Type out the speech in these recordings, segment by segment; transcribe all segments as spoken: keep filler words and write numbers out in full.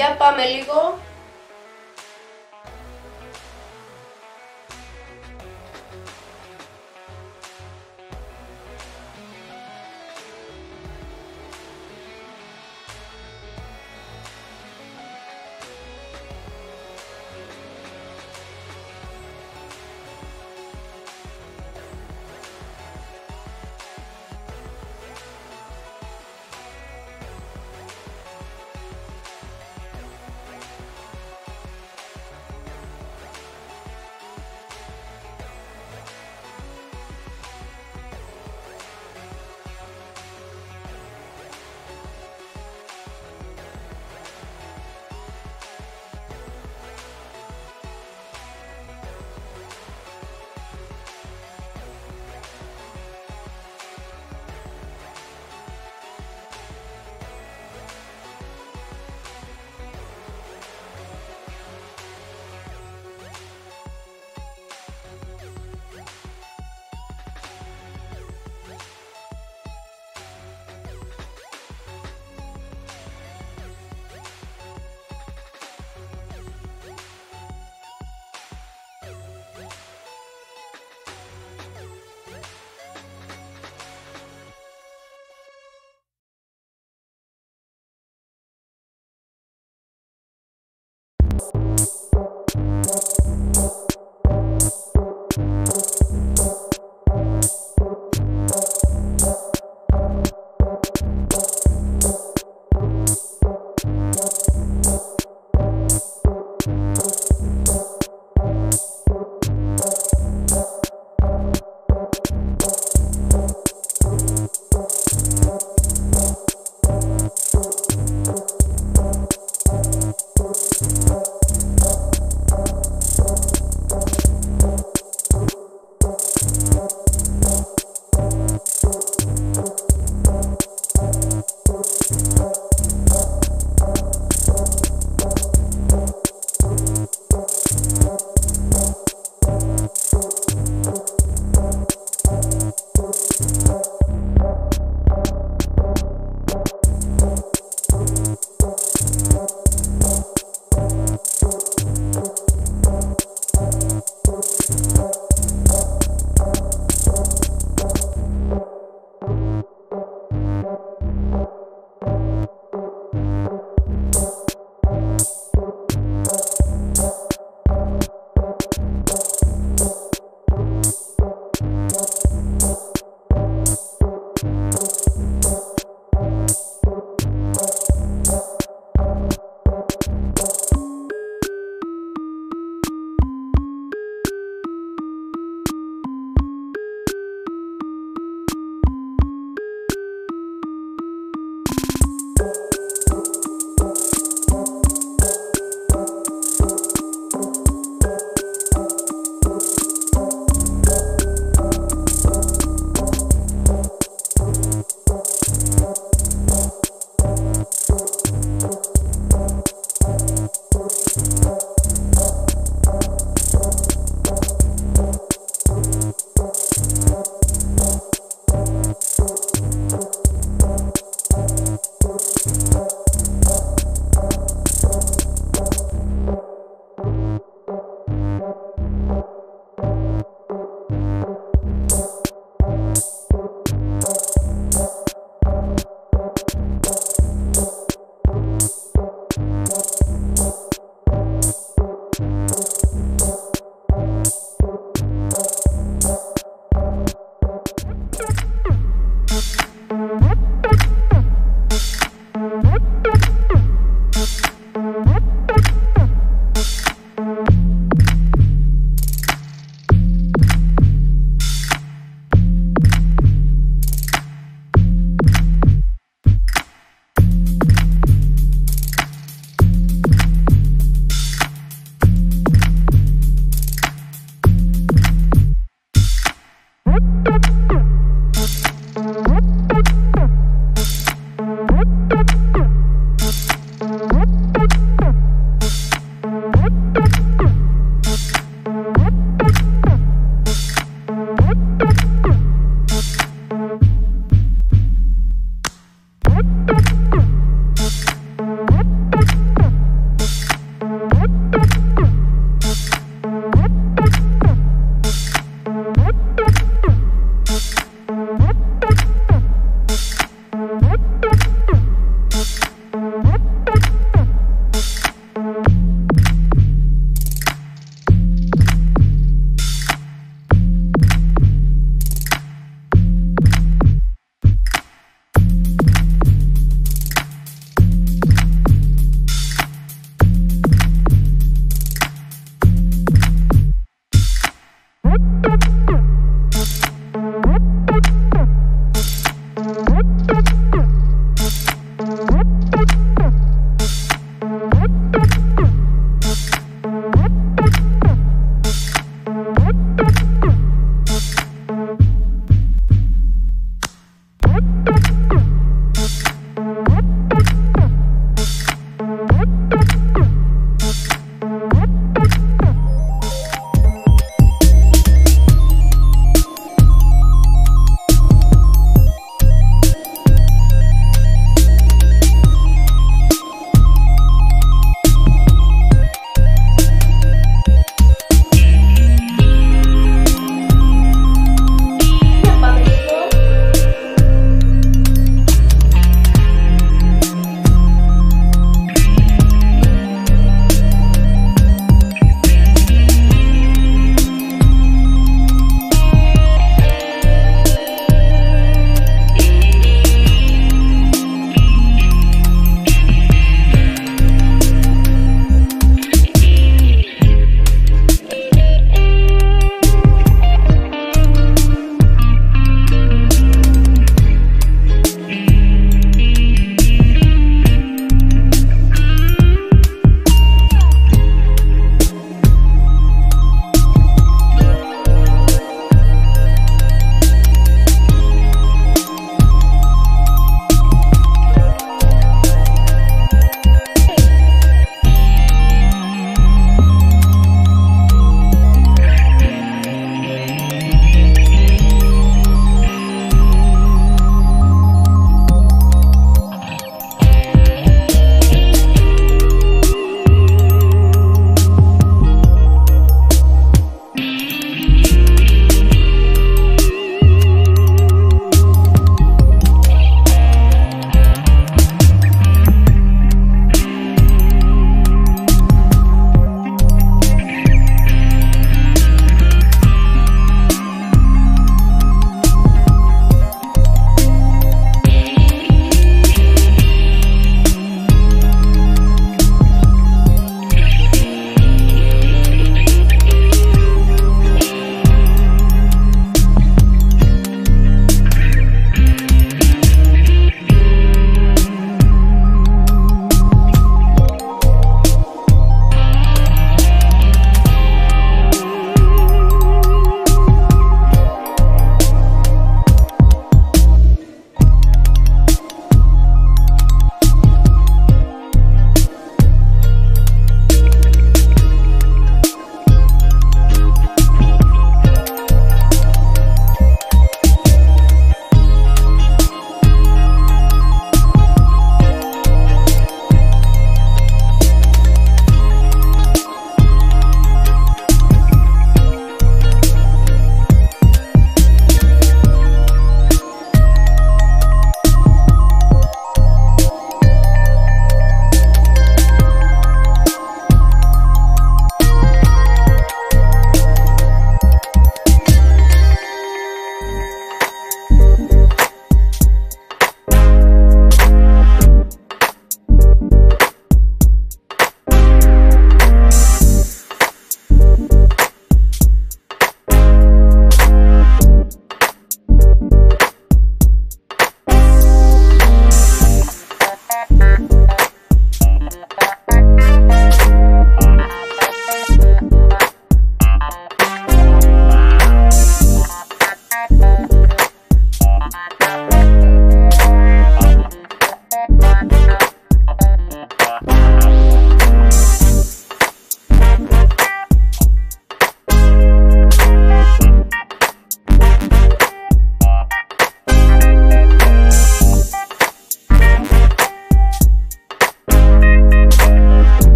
Για πάμε λίγο.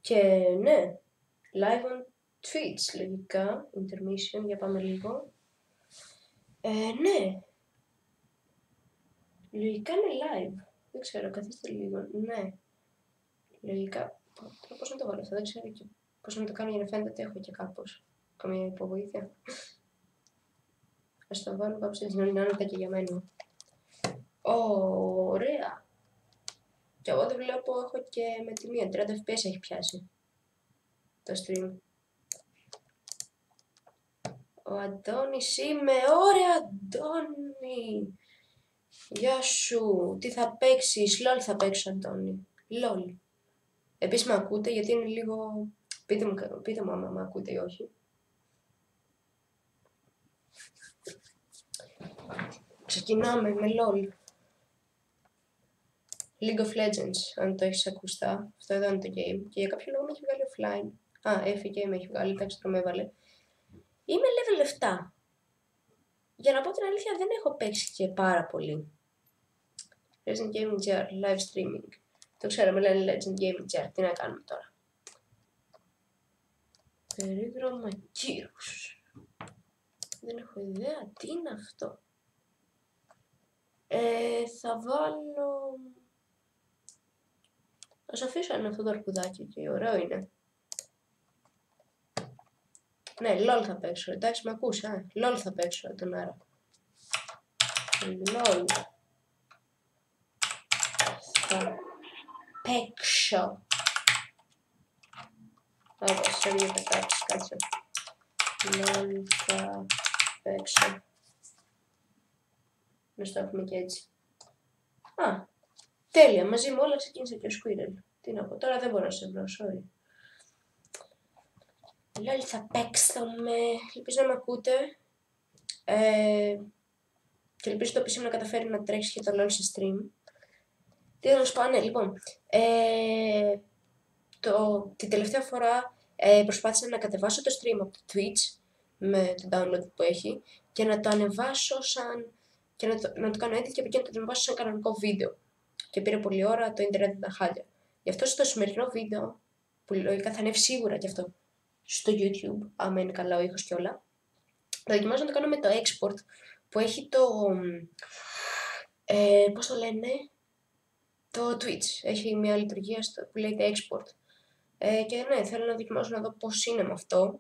Και ναι, live on Twitch, λογικά, intermission, για πάμε λίγο. Ε, ναι, λογικά είναι live, δεν ξέρω, καθίστε λίγο, ναι. Λογικά, τώρα πώς να το βάλω αυτό, δεν ξέρω και πώς να το κάνω για να φαίνεται ότι έχω και κάπως καμία υποβοήθεια. Ας το βάλω κάπως έτσι να είναι άνετα και για μένα. Ωραία. Και εγώ δεν βλέπω, έχω και με τη μία, τριάντα φρέιμς περ σέκοντ έχει πιάσει το stream. Ο Αντώνης είμαι, ωραία Αντώνη. Γεια σου, τι θα παίξεις, λολ θα παίξω Αντώνη, λολ. Επίσης με ακούτε γιατί είναι λίγο, πείτε μου, πείτε μου άμα με ακούτε ή όχι. Ξεκινάμε με λολ. League of Legends, αν το έχεις ακουστά, αυτό εδώ είναι το game. Και για κάποιο λόγο με έχει βγάλει offline. Α, έφυγε, με έχει βγάλει, εντάξει το με έβαλε. Είμαι level επτά. Για να πω την αλήθεια δεν έχω παίξει και πάρα πολύ. Legend Gaming τζι αρ, live streaming. Το ξέρω, με λένε Legend Gaming τζι αρ, τι να κάνουμε τώρα. Περίγραμμα κύρους. Δεν έχω ιδέα, τι είναι αυτό. Ε, θα βάλω... Ας αφήσω ένα αυτό το αρκουδάκι και ωραίο είναι. Ναι, λολ θα παίξω, εντάξει με ακούσα, ε. λολ θα παίξω τον άρα. Λολ. Θα παίξω. Άπα, σε λίγο πετάξεις, κάτσε. Λολ θα παίξω. Να στο έχουμε και έτσι. Α, τέλεια, μαζί μου όλα ξεκίνησε και ο Squirrel. Τι να πω, τώρα δεν μπορώ να σε βρω, sorry. Λολ θα παίξω με... Ελπίζω να με ακούτε. Ε, και ελπίζω το πι σι μου να καταφέρει να τρέξει και το LOL σε stream. Τι θα σου πω, ναι, λοιπόν. Ε, το, την τελευταία φορά ε, προσπάθησα να κατεβάσω το stream από το Twitch με το download που έχει και να το ανεβάσω σαν... και να το, να το κάνω edit και από εκεί να το ανεβάσω σαν κανονικό βίντεο. Και πήρε πολλή ώρα, το ίντερνετ ήταν χάλια. Γι' αυτό στο σημερινό βίντεο, που λογικά θα ανέβει σίγουρα και αυτό στο YouTube, άμα είναι καλά ο ήχος και όλα, θα δοκιμάσω να το κάνω με το export που έχει το... Ε, πώς το λένε... Το Twitch. Έχει μια λειτουργία στο, που λέγεται export. Ε, και ναι, θέλω να δοκιμάσω να δω πώς είναι με αυτό.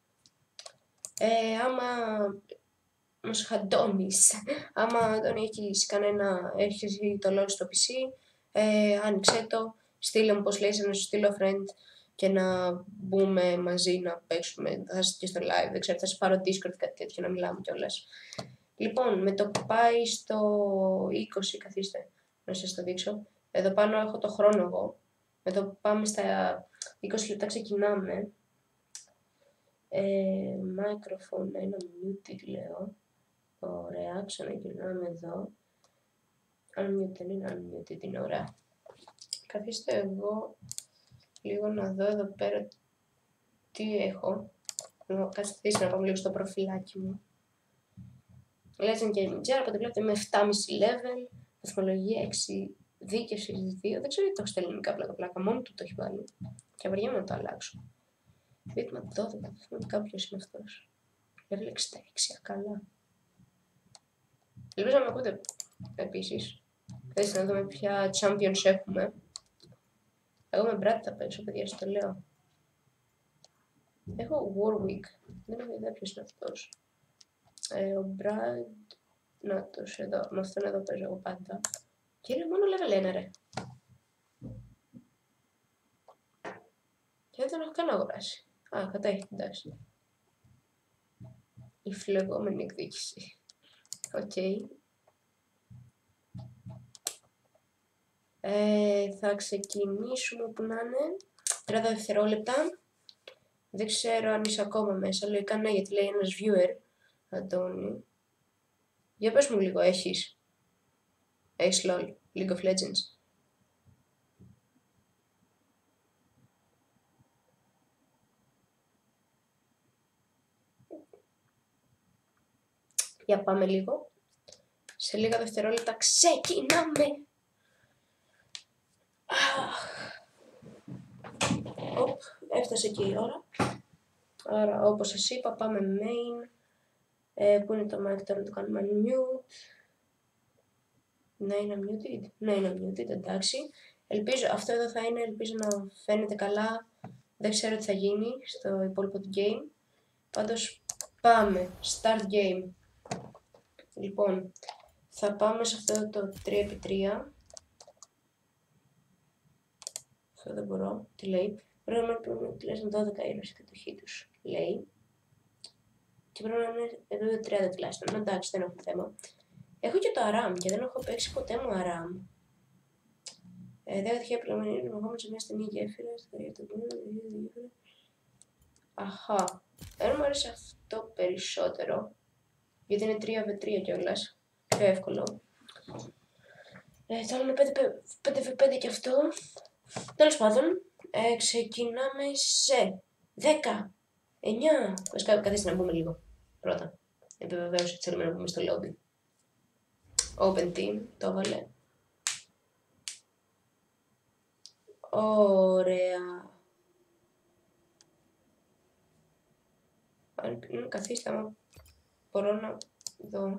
Ε, άμα... Μας χαντώνεις. Άμα Αντώνη έχεις κανένα... Έχεις το LOL στο πι σι, ε, άνοιξέ το, στείλε μου πώς λέει, να σου στείλω friend και να μπούμε μαζί να παίξουμε. Θα είσαι και στο live, δεν ξέρω, θα σε πάρω Discord κάτι τέτοιο να μιλάμε κιόλας. Λοιπόν, με το που πάει στο είκοσι, καθίστε να σας το δείξω. Εδώ πάνω έχω το χρόνο εγώ. Με το που πάμε στα είκοσι λεπτά ξεκινάμε. Ε, microphone, ένα muted λέω. Ωραία, ξαναγυρνάμε εδώ. Unmuted είναι, unmuted είναι, ωραία. Καθίστε εγώ λίγο να δω εδώ πέρα τι έχω. Κάτσε να πάμε λίγο στο προφιλάκι μου. Legend Gaming τζι αρ, οπότε βλέπετε με επτά κόμμα πέντε level, βαθμολογία έξι, δίκευση δύο, δεν ξέρω γιατί το έχω στα ελληνικά πλάκα πλάκα, μόνο του το έχει βάλει. Και βαριέμαι να το αλλάξω. Βίτμα δώδεκα, θα θυμάμαι κάποιος είναι αυτός. Level εξήντα έξι, καλά. Ελπίζω να με ακούτε επίσης. Θέλετε να δούμε ποια champions έχουμε. Εγώ με Brad θα παίξω, παιδιά, στο λέω. Έχω Warwick, δεν έχω ιδέα ποιος είναι αυτός. Ε, ο Brad, να τους εδώ, με αυτόν εδώ παίζω εγώ πάντα. Και είναι μόνο level ένα ρε. Και δεν τον έχω καν αγοράσει. Α, κατά έχει την τάση. Η φλεγόμενη εκδίκηση. Οκ. Okay. Ε, θα ξεκινήσουμε που να είναι. τριάντα δευτερόλεπτα. Δεν ξέρω αν είσαι ακόμα μέσα. Λογικά ναι, γιατί λέει ένας viewer. Αντώνη. Για πες μου λίγο, έχεις. Έχεις LOL, League of Legends. Για πάμε λίγο. Σε λίγα δευτερόλεπτα ξεκινάμε. Οπ. έφτασε και η ώρα. Άρα, όπως σας είπα, πάμε main. Ε, πού είναι το mic τώρα, να το κάνουμε mute. Ναι, είναι muted. Ναι, είναι muted, εντάξει. Ελπίζω, αυτό εδώ θα είναι, ελπίζω να φαίνεται καλά. Δεν ξέρω τι θα γίνει στο υπόλοιπο του game. Πάντως, πάμε. Start game. Λοιπόν, θα πάμε σε αυτό το τρία επί τρία. Αυτό δεν μπορώ. Τι λέει. Πρέπει να είναι τουλάχιστον δώδεκα ήρωες η κατοχή τους. Λέει. Και πρέπει να είναι εδώ τριάντα τουλάχιστον. Εντάξει, δεν έχω θέμα. Έχω και το Aram και δεν έχω παίξει ποτέ μου Aram. Ε, δεν τυχαία πληρωμένη είναι εγώ σε μια στενή γέφυρα. Αχα. Δεν μου αρέσει αυτό περισσότερο. Γιατί είναι τρία επί τρία κιόλας. Πιο εύκολο. Ε, το άλλο είναι πέντε επί πέντε και αυτό. Τέλος πάντων, ε, ξεκινάμε σε δέκα, εννιά. Βασικά, καθίστε να μπούμε λίγο πρώτα. Επιβεβαίωση ότι θέλουμε να μπούμε στο lobby. Open team, το έβαλε. Ωραία. Αν καθίστε, άμα μπορώ να δω.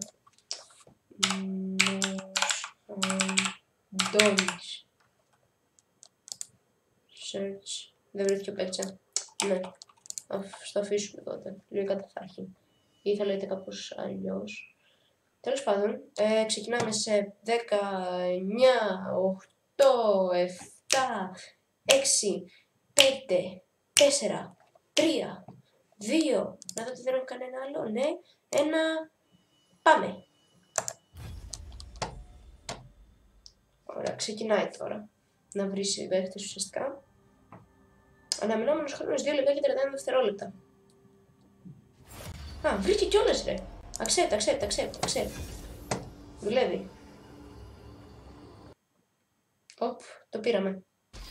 Ντόνις. Search. Δεν βρέθηκε ο παίκτσα. Ναι. Ας το αφήσουμε τότε. Λογικά θα έχει. Ή θα λέτε κάπως αλλιώς. Τέλος πάντων, ε, ξεκινάμε σε δέκα, εννιά, οκτώ, επτά, έξι, πέντε, τέσσερα, τρία, δύο. Να δω ότι δεν έχω κανένα άλλο. Ναι. Ένα. Πάμε. Ωραία, ξεκινάει τώρα να βρει παίκτες ουσιαστικά. Αναμενόμενος χρόνος δύο λεπτά και τριάντα ένα δευτερόλεπτα. Α, βρήκε κιόλας ρε. Accept, accept, accept, accept. Δουλεύει. Οπ, το πήραμε.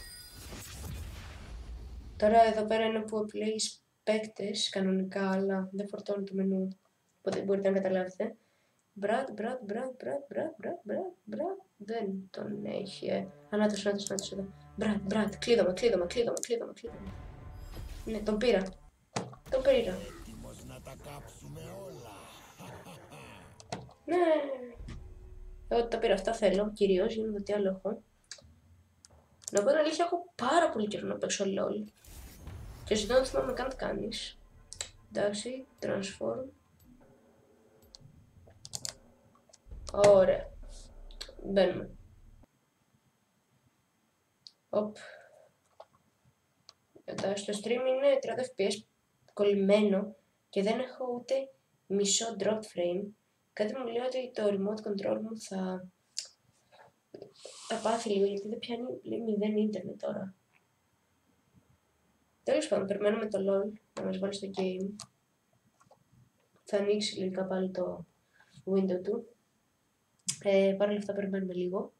Τώρα εδώ πέρα είναι που επιλέγεις παίκτες κανονικά, αλλά δεν φορτώνει το μενού. Οπότε μπορείτε να καταλάβετε. Μπρατ, μπρατ, μπρατ, μπρατ, μπρατ, μπρατ, μπρατ, μπρατ. Δεν τον έχει, ε. Ανάτος, ανάτος, ανάτος εδώ. Μπρατ, μπρατ, κλείδωμα, κλείδωμα, κλείδωμα, κλείδωμα, κλείδωμα. Ναι, τον πήρα. Τον πήρα. Να τα κάψουμε όλα. Ναι. Εγώ τα πήρα αυτά θέλω, κυρίως, για να δω τι άλλο έχω. Να πω την αλήθεια, έχω πάρα πολύ καιρό να παίξω LOL. Και ζητώ να θυμάμαι καν τι κάνεις. Εντάξει, transform. Ωραία. Μπαίνουμε. Οπ. Εντάξει, το stream είναι τριάντα φρέιμς περ σέκοντ κολλημένο και δεν έχω ούτε μισό drop frame. Κάτι μου λέει ότι το remote control μου θα... θα πάθει λίγο γιατί δεν πιάνει μηδέν ίντερνετ τώρα. Τέλος πάντων, περιμένουμε το LOL να μας βάλει στο game. Θα ανοίξει λογικά πάλι το window του. Ε, Παρ' όλα αυτά περιμένουμε λίγο.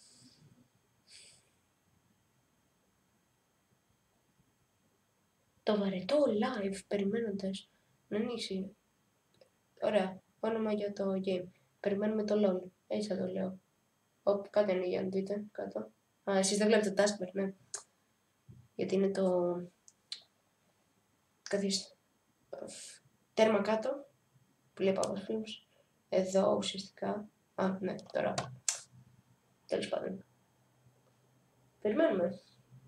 Το βαρετό live περιμένοντας να ανοίξει. Ωραία, όνομα για το game. Περιμένουμε το LOL, έτσι θα το λέω. Οπ, κάτι είναι για να δείτε κάτω. Α, εσείς δεν βλέπετε το taskbar, ναι. Γιατί είναι το... Καθίστε. Τέρμα κάτω, που λέει Papa's Films. Εδώ ουσιαστικά. Α, ναι, τώρα. Τέλος πάντων. Περιμένουμε.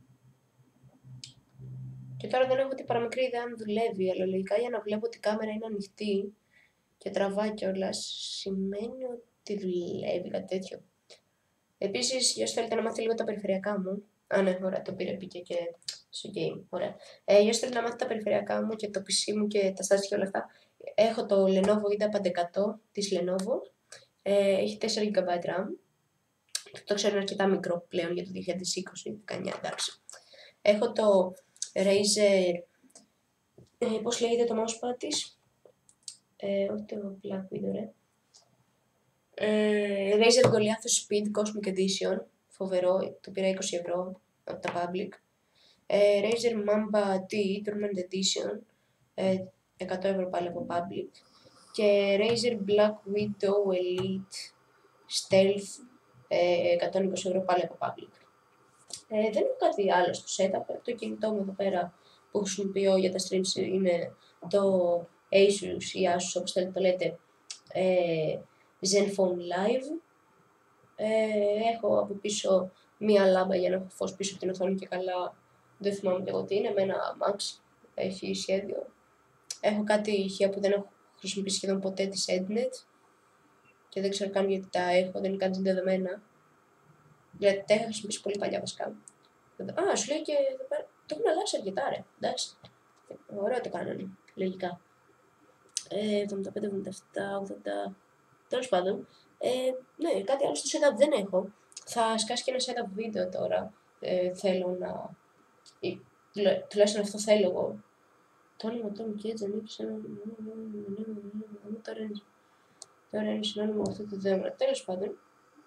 Και τώρα δεν έχω την παραμικρή ιδέα αν δουλεύει, αλλά λογικά για να βλέπω ότι η κάμερα είναι ανοιχτή και τραβάει κιόλας, σημαίνει ότι δουλεύει κάτι τέτοιο. Επίσης, για όσοι θέλετε να μάθετε λίγο τα περιφερειακά μου. Α, ναι, ωραία, το πήρε, μπήκε και στο game. Ωραία. Ε, για όσοι θέλετε να μάθετε τα περιφερειακά μου και το πι σι μου και τα στάσεις και όλα αυτά, έχω το Lenovo ίντα πεντακόσια εκατό της Lenovo. Ε, έχει τέσσερα τζι μπι RAM. Το ξέρω είναι αρκετά μικρό πλέον για το δύο χιλιάδες είκοσι, δεκαεννιά, εντάξει. Έχω το Razer, ε, πώς λέγεται το mousepad της, ε, όχι το Black Widow, ρε. Ε, Razer Goliathos Speed Cosmic Edition, φοβερό, το πήρα είκοσι ευρώ από τα Public. Ε, Razer Mamba T Tournament Edition, ε, εκατό ευρώ πάλι από Public. Και Razer Black Widow Elite Stealth, ε, εκατόν είκοσι ευρώ πάλι από Public. Ε, δεν έχω κάτι άλλο στο setup, το κινητό μου εδώ πέρα που χρησιμοποιώ για τα streams είναι το Asus ή Asus, όπως θέλετε το λέτε, ε, Zenfone Live. Ε, έχω από πίσω μία λάμπα για να έχω φως πίσω από την οθόνη και καλά, δεν θυμάμαι και εγώ τι είναι, με ένα Max, έχει σχέδιο. Έχω κάτι ηχεία που δεν έχω χρησιμοποιήσει σχεδόν ποτέ της Ednet και δεν ξέρω καν γιατί τα έχω, δεν είναι καν συνδεδεμένα. Δηλαδή τα είχα χρησιμοποιήσει πολύ παλιά βασικά. Α, σου λέει και εδώ πέρα, το έχουν αλλάξει αρκετά ρε, εντάξει. Ωραία το κάνανε, λογικά. Ε, εβδομήντα πέντε, εβδομήντα επτά, ογδόντα, τέλος πάντων. Ε, ναι, κάτι άλλο στο setup δεν έχω. Θα σκάσει και ένα setup βίντεο τώρα. Ε, θέλω να... Ή, τουλάχιστον αυτό θέλω εγώ. Το όνομα του και έτσι ανοίξει ένα... Τώρα είναι συνώνυμο αυτό το δέμα. Τέλος πάντων.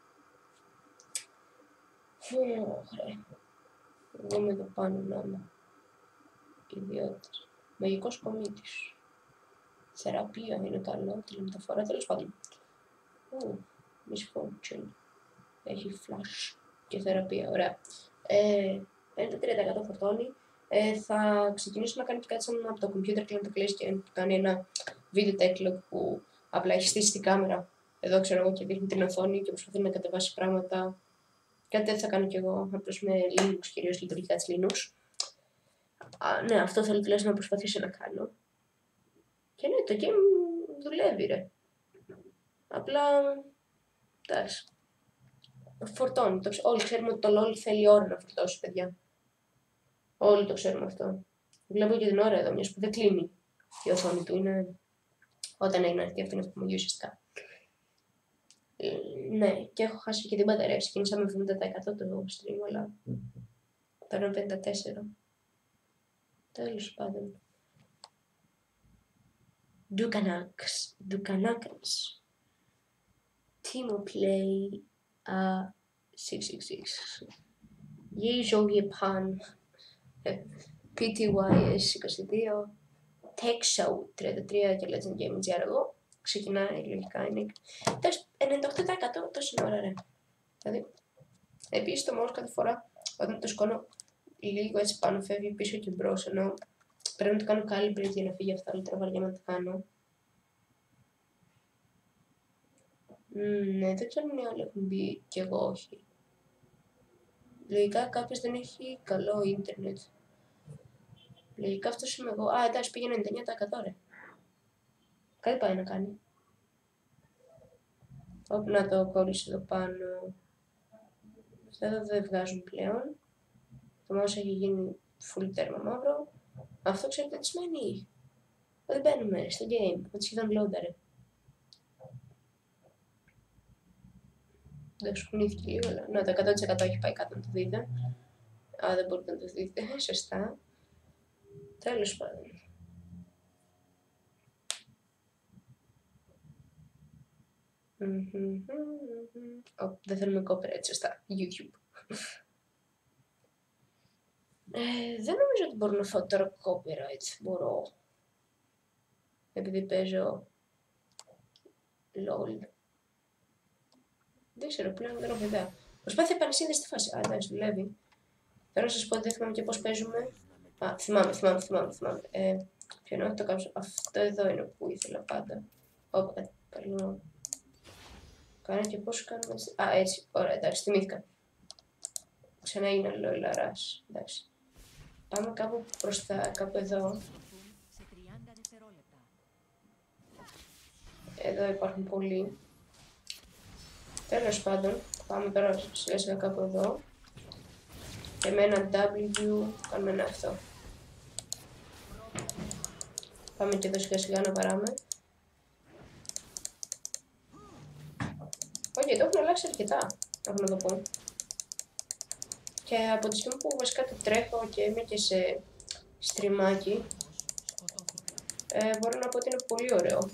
Ωραία. Δούμε εδώ πάνω να είμαι. Ιδιότητες. Μαγικός κομίτης. Θεραπεία είναι καλό, τηλεμεταφορά, τέλος πάντων. Ου, Miss Fortune. Έχει flash και θεραπεία, ωραία. Ε, πενήντα τρία τοις εκατό φορτώνει. Ε, θα ξεκινήσω να κάνει και κάτι σαν από το computer και να το κλείσει και να κάνει ένα video tech που απλά έχει στήσει την κάμερα. Εδώ ξέρω εγώ και δείχνει την οθόνη και προσπαθεί να κατεβάσει πράγματα. Κάτι τέτοιο θα κάνω κι εγώ, απλώς με Linux, κυρίως λειτουργικά της Linux. Α, ναι, αυτό θέλω τουλάχιστον να προσπαθήσω να κάνω. Και ναι, το game δουλεύει ρε. Απλά, εντάξει, φορτώνει. Το, όλοι ξέρουμε ότι το LOL θέλει ώρα να φορτώσει, παιδιά. Όλοι το ξέρουμε αυτό. Βλέπω και την ώρα εδώ, μιας που δεν κλείνει η οθόνη του. Είναι όταν έγινε αυτή αυτή την εφαρμογή ουσιαστικά. Ε, ναι, και έχω χάσει και την μπαταρία. Ξεκίνησα με εβδομήντα τοις εκατό το stream, αλλά τώρα είναι πενήντα τέσσερα τοις εκατό. Τέλος πάντων. Dukanax, Dukanax. Timo Play uh, six six six. Yezo Japan. πι τι γουάι ες είκοσι δύο. Texo τριάντα τρία και Legend Gaming τζι αρ εγώ. Ξεκινάει, λογικά είναι. Τέλος, ενενήντα οκτώ τοις εκατό τόση ώρα ρε. Δηλαδή, επίσης το mouse κάθε φορά όταν το σκόνω λίγο έτσι πάνω φεύγει πίσω και μπρος, ενώ πρέπει να το κάνω calibrate για να φύγει αυτά, αλλά τώρα βαριά να το κάνω. Mm, ναι, δεν ξέρω αν οι άλλοι έχουν μπει και εγώ όχι. Λογικά κάποιος δεν έχει καλό ίντερνετ. Λογικά αυτός είμαι εγώ. Α, εντάξει, πήγε ενενήντα εννιά τοις εκατό ρε. Κάτι πάει να κάνει. Όπου να το κόλλησε εδώ πάνω. Αυτά εδώ δεν βγάζουν πλέον. Το mouse έχει γίνει full τέρμα μαύρο. Αυτό ξέρετε τι σημαίνει. Δεν μπαίνουμε στο game. Ότι σχεδόν loader. Δεν σκουνήθηκε λίγο, αλλά ναι, το εκατό τοις εκατό έχει πάει κάτω να το δείτε. Α, δεν μπορείτε να το δείτε, σωστά. Τέλος πάντων. Oh, δεν θέλουμε copyright, σωστά. YouTube. ε, δεν νομίζω ότι μπορώ να φάω τώρα copyright. Μπορώ. Επειδή παίζω LOL. Δεν ξέρω, πλέον δεν έχω ιδέα. Προσπάθεια επανεσύνδεση στη φάση. Α, εντάξει, δουλεύει. Θέλω να σας πω ότι δεν θυμάμαι και πώς παίζουμε. Α, θυμάμαι, θυμάμαι, θυμάμαι, θυμάμαι. Ε, ποιο είναι, το κάψω. Αυτό εδώ είναι που ήθελα πάντα. Όπα, καλό. Κάνε και πώς κάνουμε. Α, έτσι, ωραία, εντάξει, θυμήθηκα. Ξανά έγινε λοϊλαράς, εντάξει. Πάμε κάπου προς τα, κάπου εδώ. Εδώ υπάρχουν πολλοί. Τέλος πάντων, πάμε τώρα σιγά σιγά κάπου εδώ. Και με ένα W κάνουμε ένα αυτό. Πάμε και εδώ σιγά σιγά να παράμε. Όχι, το έχουν αλλάξει αρκετά, έχω να το πω. Και από τη στιγμή που βασικά το τρέχω και είμαι και σε στριμάκι, ε, μπορώ να πω ότι είναι πολύ ωραίο.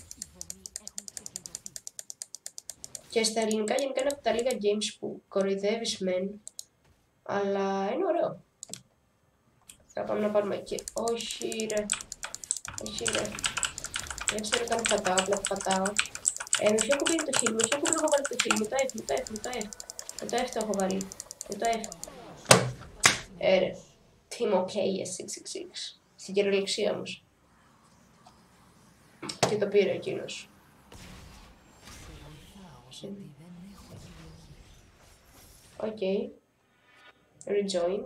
Και στα ελληνικά γενικά είναι από τα λίγα games που κοροϊδεύεις μεν, αλλά είναι ωραίο. Θα πάμε να πάρουμε εκεί. Όχι ρε. Όχι ρε. Δεν ξέρω καν πατάω, απλά πατάω. Ε, με ποιο κουμπί είναι το χείλ, με ποιο κουμπί έχω βάλει το χείλ, με το F, με το F, με το F. Με το F το έχω βάλει, με το F. Ε ρε. Timo Play ες εξακόσια εξήντα έξι. στην κυριολεξία μας. Και το πήρε εκείνος. Οκ. Okay. Rejoined.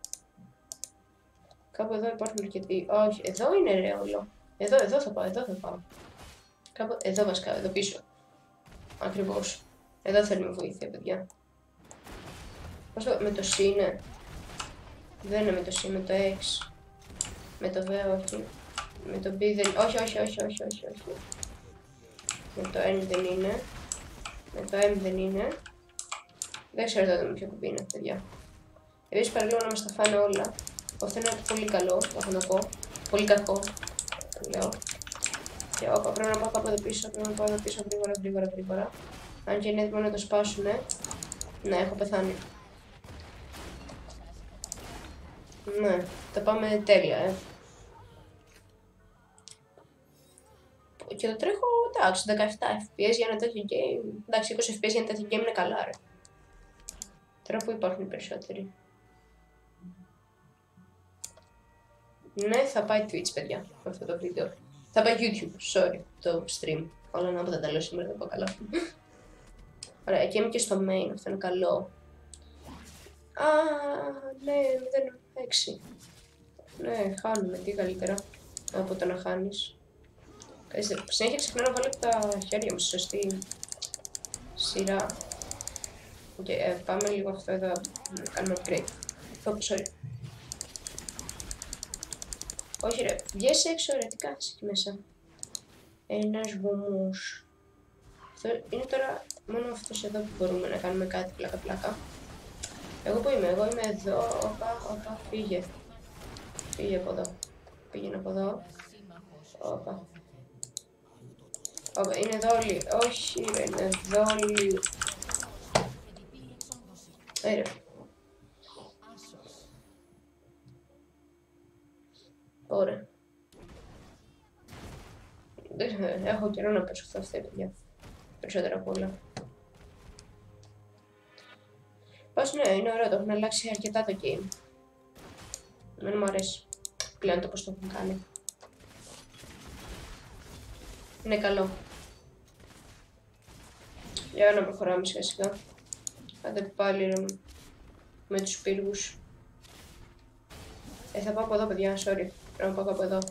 Κάπου εδώ υπάρχουν αρκετοί. Όχι, εδώ είναι ρε όλο. Εδώ, εδώ θα πάω, εδώ θα πάω. Κάπου, εδώ βασικά, εδώ πίσω. Ακριβώς. Εδώ θέλουμε βοήθεια, παιδιά. Πώς το, με το C είναι. Δεν είναι με το C, με το X. Με το V όχι. Με το B δεν, όχι, όχι, όχι, όχι, όχι, όχι. Με το N δεν είναι. Με το M δεν είναι. Δεν ξέρω τότε με ποιο κουμπί είναι, παιδιά. Επίσης παραλίγο να μας τα φάνε όλα. Αυτό είναι πολύ καλό, έχω να πω. Πολύ κακό, το λέω. Και όπα, πρέπει να πάω κάπου εδώ πίσω, πρέπει να πάω εδώ πίσω γρήγορα, γρήγορα, γρήγορα. Αν και είναι έτοιμο να το σπάσουνε. Ναι, έχω πεθάνει. Ναι, τα πάμε τέλεια, ε. Και το τρέχω, εντάξει, δεκαεπτά F P S για ένα τέτοιο game. Εντάξει, είκοσι F P S για ένα τέτοιο game είναι καλά, ρε. Τώρα που υπάρχουν οι περισσότεροι. Ναι, θα πάει Twitch, παιδιά, αυτό το βίντεο. Θα πάει YouTube, sorry, το stream. Όλα να θα τα λέω σήμερα, δεν πω καλά. Ωραία, και είμαι και στο main, αυτό είναι καλό. Α, ναι, μηδέν έξι. Ναι, χάνουμε, τι καλύτερα από το να χάνεις. Συνέχεια ξεχνάω να βάλω τα χέρια μου στη σωστή σειρά. Okay, ε, πάμε λίγο αυτό εδώ, να κάνουμε upgrade. Oh, sorry. Όχι ρε, βγες έξω ρε, τι κάθεσαι εκεί μέσα. Ένας βωμός. Αυτό είναι τώρα μόνο αυτός εδώ που μπορούμε να κάνουμε κάτι πλάκα πλάκα. Εγώ που είμαι, εγώ είμαι εδώ, όπα, όπα, φύγε. Φύγε από εδώ. Πήγαινε από εδώ. Όπα. Όπα, είναι εδώ όλοι. Όχι ρε, είναι εδώ όλοι. Ωραία. Ωραία. Έχω καιρό να πέσω αυτό αυτά, παιδιά. Περισσότερα απ' όλα. Πώς ναι, είναι ωραίο, το έχουν αλλάξει αρκετά το game. Δεν μου αρέσει πλέον το πώς το έχουν κάνει. Είναι καλό. Για να προχωράμε σιγά σιγά. Άντε πάλι ρε, με τους πύργους. Ε, θα πάω από εδώ, παιδιά, sorry. Πρέπει να πάω από εδώ.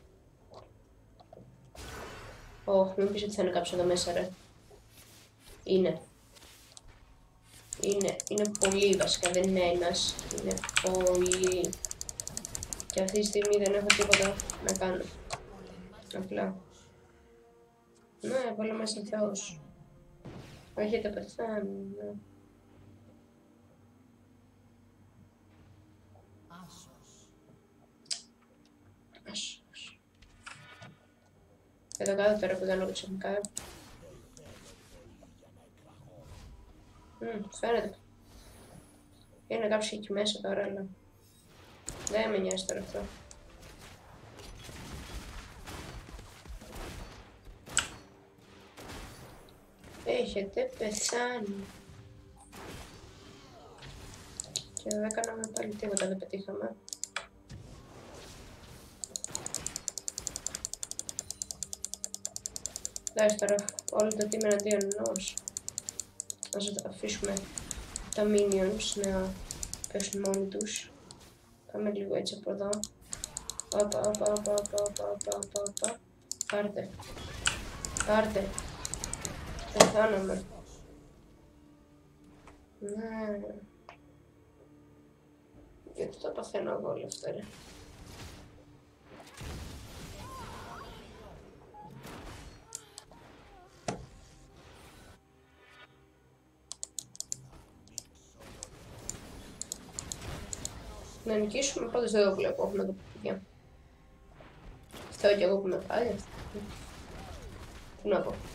Ωχ, μην πεις ότι θα είναι κάποιος εδώ μέσα, ρε. Είναι. Είναι, είναι πολύ βασικά, δεν είναι ένας. Είναι πολύ. Και αυτή τη στιγμή δεν έχω τίποτα να κάνω. Απλά. Ναι, βάλω μέσα Θεός. Έχετε πεθάνει, ναι. Άσος. Εδώ κάτω τώρα που κάνω ξαφνικά. Μμμ, φαίνεται. Είναι κάποιος εκεί μέσα τώρα, αλλά δεν με νοιάζει τώρα αυτό. Έχετε πεθάνει. Και δεν κάναμε πάλι τίποτα, δεν πετύχαμε. Εντάξει τώρα, όλο το team εναντίον ενός. Ας αφήσουμε τα minions να πέσουν μόνοι τους. Πάμε λίγο έτσι από εδώ. Όπα, όπα, όπα, όπα, όπα, όπα, όπα, όπα. Πάρτε. Πάρτε. Πεθάναμε. Ναι. Γιατί το παθαίνω εγώ όλο αυτό, ρε. Να νικήσουμε, πάντως δεν το βλέπω, έχουμε το παιδιά. Θέλω κι εγώ που με πάει. Τι να πω.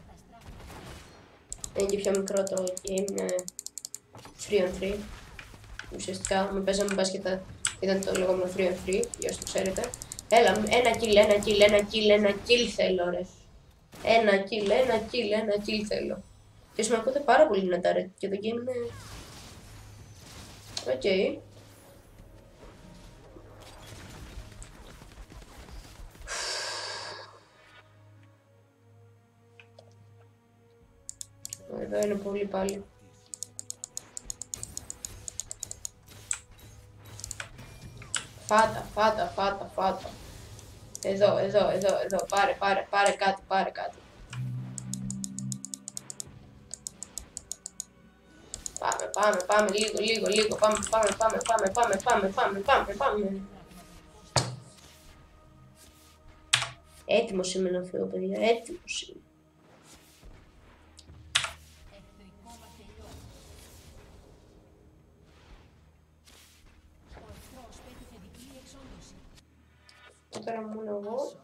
Είναι και πιο μικρό το game, είναι three on three. Ουσιαστικά, με παίζαμε μπάσκετα, ήταν το λεγόμενο three on three, για όσοι το ξέρετε. Έλα, ένα kill, ένα kill, ένα kill, ένα kill θέλω ρε. Ένα kill, ένα kill, ένα kill θέλω. Και σου με ακούτε πάρα πολύ δυνατά ρε, και το game είναι... Οκ. Okay. Εδώ είναι πολύ πάλι. Φάτα, φάτα, φάτα, φάτα. Εδώ, εδώ, εδώ, εδώ. Πάρε, πάρε, πάρε κάτι, πάρε κάτι. Πάμε, πάμε, πάμε, λίγο, λίγο, λίγο. Πάμε, πάμε, πάμε, πάμε, πάμε, πάμε, πάμε, πάμε, πάμε. Έτοιμος είμαι να φύγω, παιδιά, έτοιμος είμαι. Και τώρα μόνο εγώ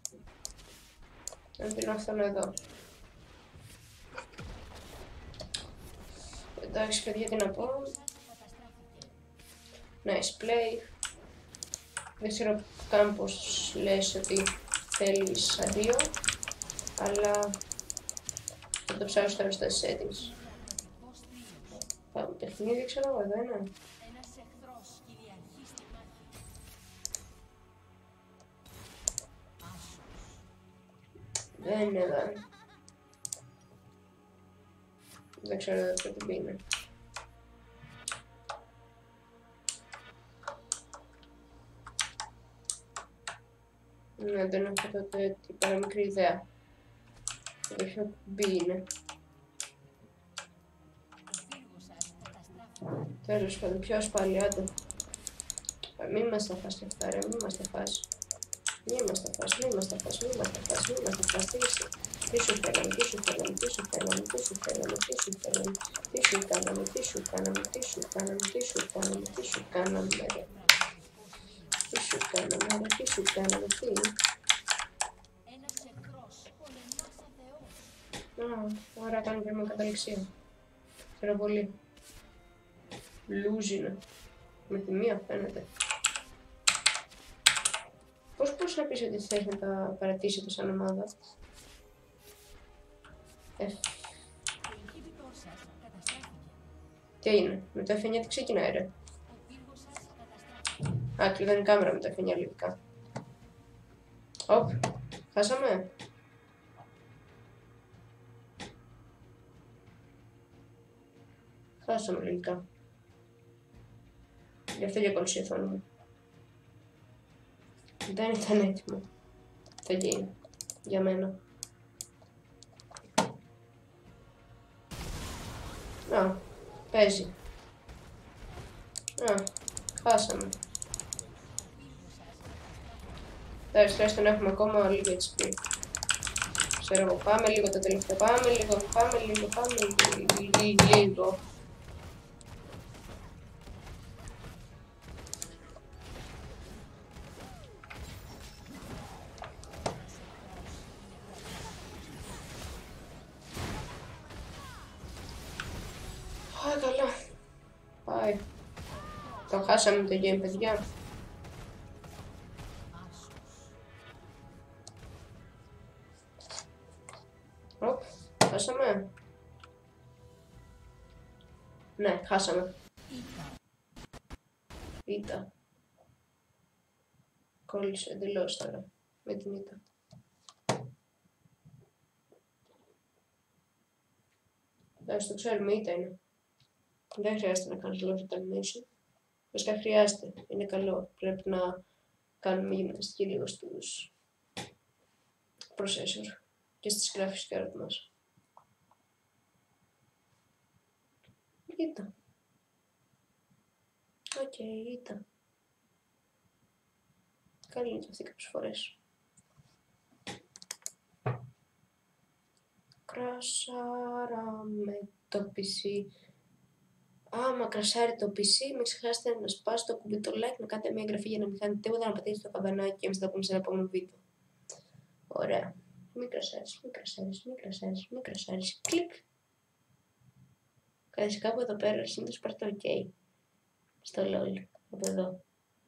να πίνω αυτόν εδώ. Εντάξει παιδιά, τι να πω. Nice play. Δεν ξέρω καν πως λες ότι θέλεις αδείο, αλλά θα το ψάξω τώρα στα settings. Πάμε παιχνίδι, ξέρω εγώ, εδώ είναι. Δεν είναι εδώ. Δεν ξέρω εδώ ποιο τι είναι. Ναι, δεν έχω τότε την παραμικρή ιδέα. Δεν ξέρω τι είναι. Τέλος πάντων, πιο ασφαλιάται. Μην μας τα φας και αυτά ρε, μην μας τα φας. Μην μας τα φας, μην μας τα φας, μην μας τα φας, μην μας τα φας. Τι σου θέλαμε, τι σου θέλαμε, τι σου θέλαμε, τι σου θέλαμε, τι σου θέλαμε, τι σου κάναμε, τι σου κάναμε, τι σου κάναμε, τι σου κάναμε, τι σου κάναμε ρε. Τι σου κάναμε ρε, τι σου κάναμε, τι είναι. Α, άρα κάνει και με καταληξία. Ξέρω πολύ. Λούζινο. Με τη μία φαίνεται. Πώς μπορείς να πεις ότι θες να τα παρατήσετε σαν ομάδα. Ε. Τι έγινε, με το εφ εννιά τι ξεκινάει ρε. Α, κλειδώνει η κάμερα με το εφ εννιά λογικά. Οπ, χάσαμε. Χάσαμε λογικά. Γι' αυτό για κόλλησε η οθόνη μου. Δεν ήταν έτοιμο. Θα γίνει. Για μένα. Α, παίζει. Α, χάσαμε. Εντάξει, τουλάχιστον έχουμε ακόμα λίγο έιτς πι. Ξέρω εγώ, πάμε λίγο το τελευταίο. Πάμε λίγο, πάμε λίγο, πάμε λίγο. λίγο. Α, καλά. Πάει. Το χάσαμε το game, παιδιά. Οπ, χάσαμε. Ναι, χάσαμε. Ήττα. Κόλλησε εντελώς τώρα με την ήττα. Εντάξει, το ξέρουμε, ήττα είναι. Δεν χρειάζεται να κάνεις λόγω animation. Βασικά χρειάζεται, είναι καλό. Πρέπει να κάνουμε γυμναστική λίγο στους processor και στις graphics card μας. Ήττα. Οκ, okay, ήττα. Καλή είναι και αυτή κάποιες φορές. Κρασάραμε το πι σι. Άμα κρασάρει το πι σι, μην ξεχάσετε να σπάσετε το κουμπί το like, να κάνετε μια εγγραφή για να μην χάνετε τίποτα, να πατήσετε το καμπανάκι και εμείς θα τα πούμε σε ένα επόμενο βίντεο. Ωραία. Μην κρασάρεις, μην κρασάρεις, μην κρασάρεις, μην κρασάρεις. Κλικ. Κάτσε κάπου εδώ πέρα, συνήθως πάρει το OK. Στο LOL. Από εδώ.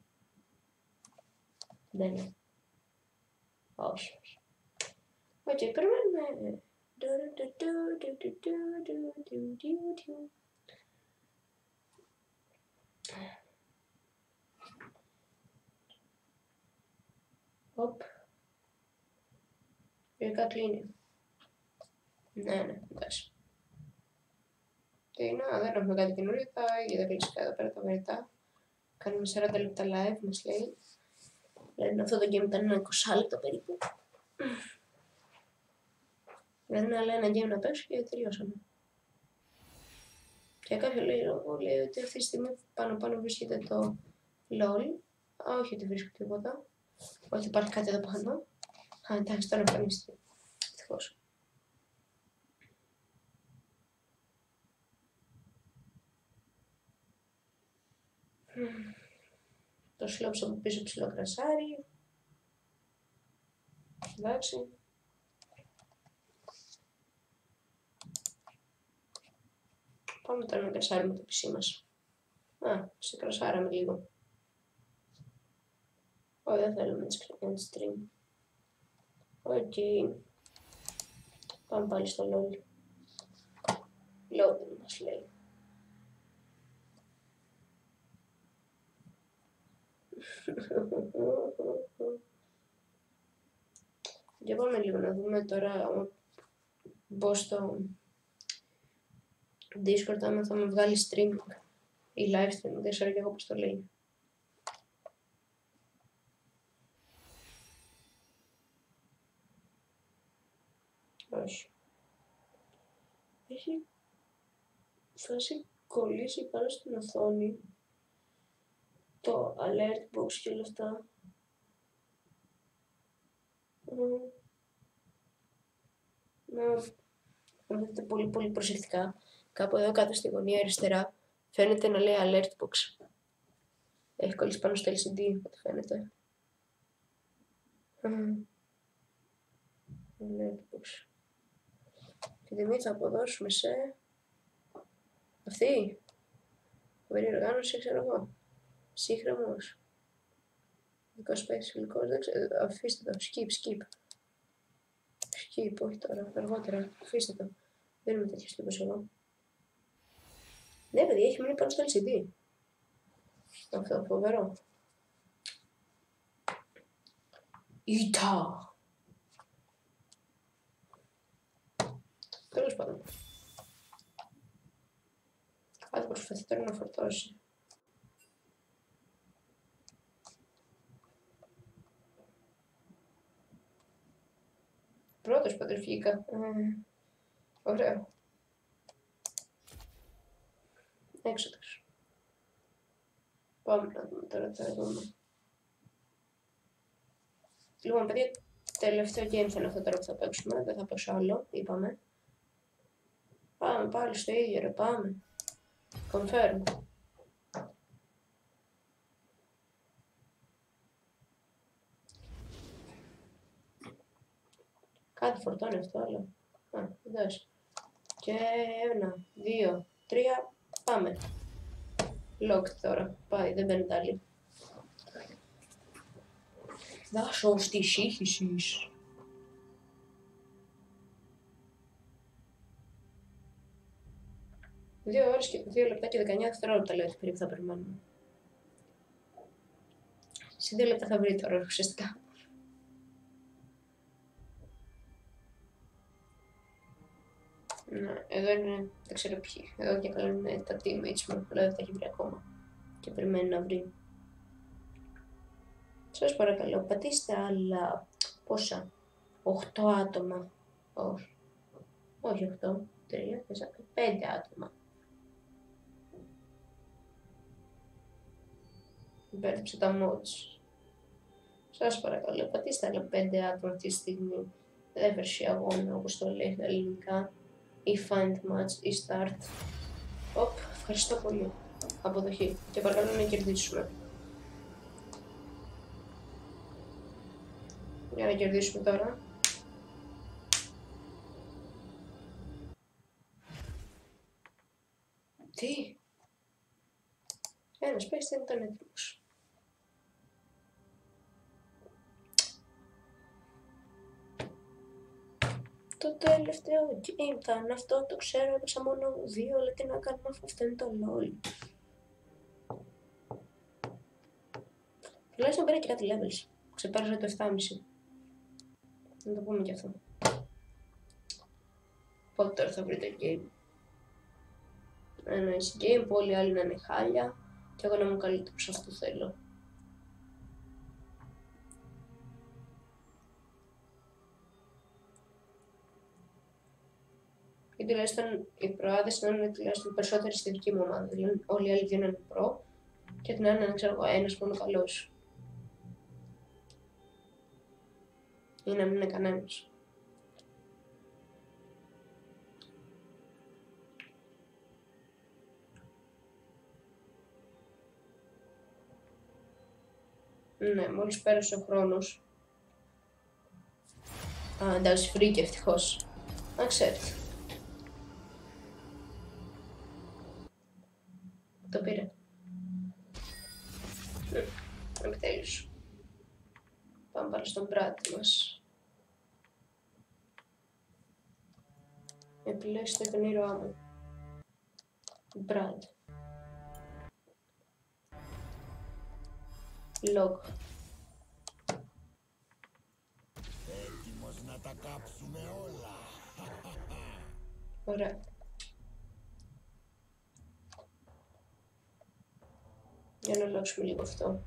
Δεν είναι. Όχι. Οκ, περιμένουμε. Οπ. Γενικά κλείνει. Ναι, ναι, εντάξει. Τι να, δεν έχουμε κάτι καινούριο, τα ίδια τα κλειστικά εδώ πέρα τα βαρετά. Κάνουμε σαράντα λεπτά live, μας λέει. Λένε αυτό το game ήταν ένα είκοσι λεπτό περίπου. Δηλαδή άλλο ένα game να παίξω και τελειώσαμε. Και κάποιο λόγο λέει ότι αυτή τη στιγμή πάνω πάνω βρίσκεται το LOL. Α, όχι ότι βρίσκω τίποτα. Όχι υπάρχει κάτι εδώ πάνω. Α, εντάξει, τώρα εμφανίστηκε. Ευτυχώς. Το σλόψο από πίσω ψηλό κρασάρι. Εντάξει. Πάμε τώρα να κρασάρουμε το πι σι μας. Α, σε κρασάραμε λίγο. Όχι, δεν θέλουμε να ξεκινάμε τη stream. Οκ. Okay. Πάμε πάλι στο LOL. Loading μας λέει. Για πάμε λίγο να δούμε τώρα μπω στο Discord άμα θα με βγάλει stream ή live stream, δεν ξέρω και εγώ πώς το λέει. Όχι. Έχει φάση κολλήσει πάνω στην οθόνη το alert box και όλα αυτά. Mm. Να δείτε πολύ πολύ προσεκτικά. Κάπου εδώ κάτω στη γωνία αριστερά φαίνεται να λέει alert box. Έχει κολλήσει πάνω στο ελ σι ντι, ό,τι φαίνεται. Mm. Alert box. Και τιμή θα αποδώσουμε σε αυτή. Φοβερή οργάνωση, ξέρω εγώ. Σύγχρονος. Δικός παίκτης φιλικός, δεν ξέρω, αφήστε το, skip, skip. Skip, όχι τώρα, αργότερα, αφήστε το. Δεν είμαι τέτοιος τύπος εγώ. Ναι παιδιά, έχει μείνει πάνω στο ελ σι ντι. Αυτό, φοβερό. Ήτα! Τέλος πάντων. Ας προσπαθεί τώρα να φορτώσει. Πρώτος πάντως βγήκα. Ε, ωραίο. Έξοδος. Πάμε να δούμε τώρα τι θα δούμε. Λοιπόν, παιδιά, τελευταίο game θα είναι αυτό τώρα που θα παίξουμε. Δεν θα παίξω άλλο, είπαμε. Πάμε πάλι στο ίδιο ρε, πάμε. Confirm. Κάτι φορτώνει αυτό, άλλο. Α, εντάξει. Και ένα, δύο, τρία, πάμε. Lock τώρα. Πάει, δεν μπαίνει άλλη. Δάσος της σύγχυσης. Δύο ώρες και δύο λεπτά και δεκαεννιά δευτερόλεπτα λέω ότι περίπου θα περιμένουμε. Σε δύο λεπτά θα βρει τώρα ουσιαστικά. Ναι, εδώ είναι, δεν ξέρω ποιοι. Εδώ και καλά είναι τα teammates μου, αλλά δεν τα έχει βρει ακόμα. Και περιμένει να βρει. Σας παρακαλώ, πατήστε άλλα πόσα. Οχτώ άτομα. Όχι. Όχι οχτώ. Τρία, τέσσερα, πέντε άτομα. Μπέρδεψε τα mods. Σας παρακαλώ, πατήστε άλλα πέντε άτομα αυτή τη στιγμή. Έβερση αγώνα, όπως το λέει στα ελληνικά. Ή find match ή start. Οπ, ευχαριστώ πολύ. Αποδοχή. Και παρακαλώ να κερδίσουμε. Για να κερδίσουμε τώρα. Τι? Ένας παίκτης δεν ήταν έτοιμος. Το τελευταίο game ήταν αυτό, το ξέρω, έπαιξα μόνο δύο, αλλά τι να κάνουμε αφού αυτό είναι το LOL. Τουλάχιστον πήρα και κάτι levels. Ξεπέρασα το επτά κόμμα πέντε. Να το πούμε κι αυτό. Πότε τώρα θα βρει το game. να είναι easy game, που όλοι οι άλλοι να είναι χάλια και εγώ να είμαι καλύτερος, αυτό θέλω. Ή τουλάχιστον οι προάδες να είναι τουλάχιστον περισσότεροι στη δική μου ομάδα, δηλαδή όλοι οι άλλοι δύο να είναι προ και την άλλη να είναι, ξέρω εγώ, ένας μόνο καλός. Ή να μην είναι κανένας. Ναι, μόλις πέρασε ο χρόνος. Α, εντάξει, βρήκε ευτυχώς. Accept. Το πήρε. Ναι, επιτέλους. Πάμε πάλι στον μπράτη μας. Επιλέξτε τον ήρωά μου. Brad. Log. Έτοιμος να τα κάψουμε όλα. Ωραία. Για να αλλάξουμε λίγο αυτό.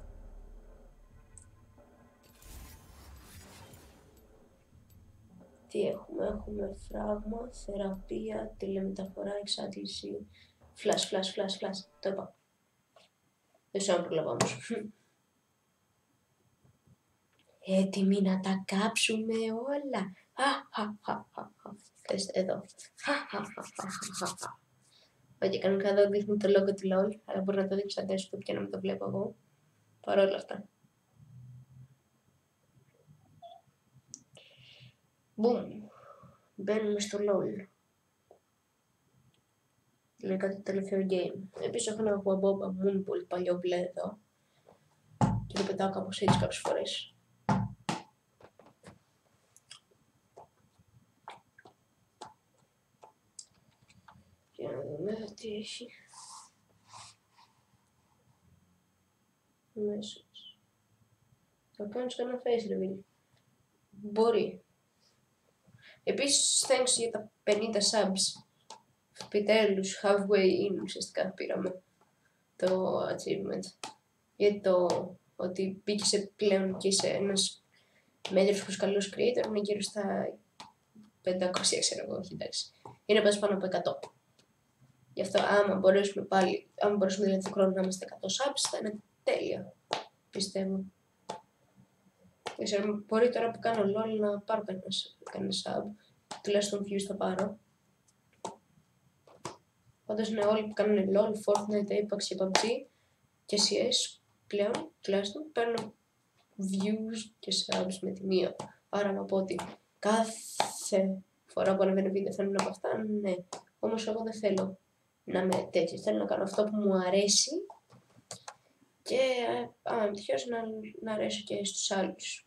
Τι έχουμε, έχουμε φράγμα, θεραπεία, τηλεμεταφορά, εξάντληση, flash, flash, flash, flash, το είπα. Δεν ξέρω αν προλαβα όμως. Έτοιμοι να τα κάψουμε όλα. Ευχαριστώ, εδώ. Όχι, κανονικά εδώ δείχνει το logo του LOL, αλλά μπορεί να το δείξει στα desktop και να μην το βλέπω εγώ. Παρ' όλα αυτά. Boom. Μπαίνουμε στο LOL. Είναι κάτι το τελευταίο game. Επίσης έχω ένα Waboba Moon πολύ παλιό μπλε εδώ. Και το πετάω κάπως έτσι κάποιες φορές. Για να δούμε τι έχει. Message. Θα κάνεις κανένα face reveal. Μπορεί. Επίσης, thanks για τα πενήντα subs. Επιτέλους, halfway in ουσιαστικά πήραμε το achievement. Γιατί το ότι μπήκε πλέον και είσαι ένας μέτριος καλός creator είναι γύρω στα πεντακόσια, ξέρω εγώ, όχι εντάξει. Είναι πας πάνω από εκατό. Γι' αυτό άμα μπορέσουμε πάλι, άμα μπορέσουμε δηλαδή το χρόνο να είμαστε εκατό subs, θα είναι τέλεια, πιστεύω. Δεν ξέρω, μπορεί τώρα που κάνω LOL να πάρω κανένα sub, τουλάχιστον views θα πάρω. Πάντως είναι όλοι που κάνουν LOL, Fortnite, Apex και πι γιου μπι τζι και σι ες πλέον, τουλάχιστον, παίρνω views και subs με τη μία. Άρα να πω ότι κάθε φορά που ανεβαίνει βίντεο θέλω να από αυτά, ναι. Όμως εγώ δεν θέλω να είμαι τέτοιο. Θέλω να κάνω αυτό που μου αρέσει και άμα είμαι τυχαίος να, να αρέσει και στους άλλους.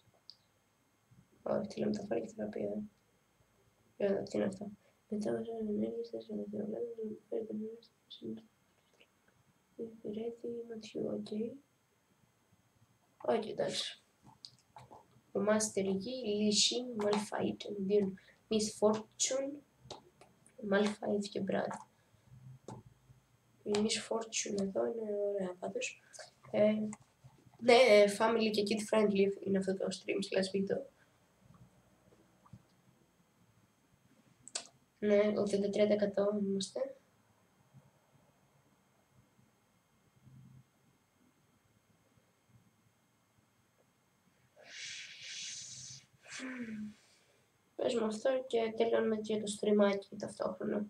Όχι, τηλεμεταφορά και θεραπεία. Για να δω τι είναι αυτό. Μετά μας ενέργειες, θες να θεωρούν, φέρει την ενέργεια, υπηρέτη, ματιού, οκ. Όχι, εντάξει. Ο Master Yi, Lee Sin, Malphite, εναντίον Miss Fortune, Malphite και Brad. Η Miss Fortune εδώ είναι ωραία πάντως. Ε, ναι, family και kid friendly είναι αυτό το stream slash video. Ναι, ογδόντα τρία τοις εκατό είμαστε. Πες μου αυτό και τελειώνουμε και το στριμάκι ταυτόχρονα.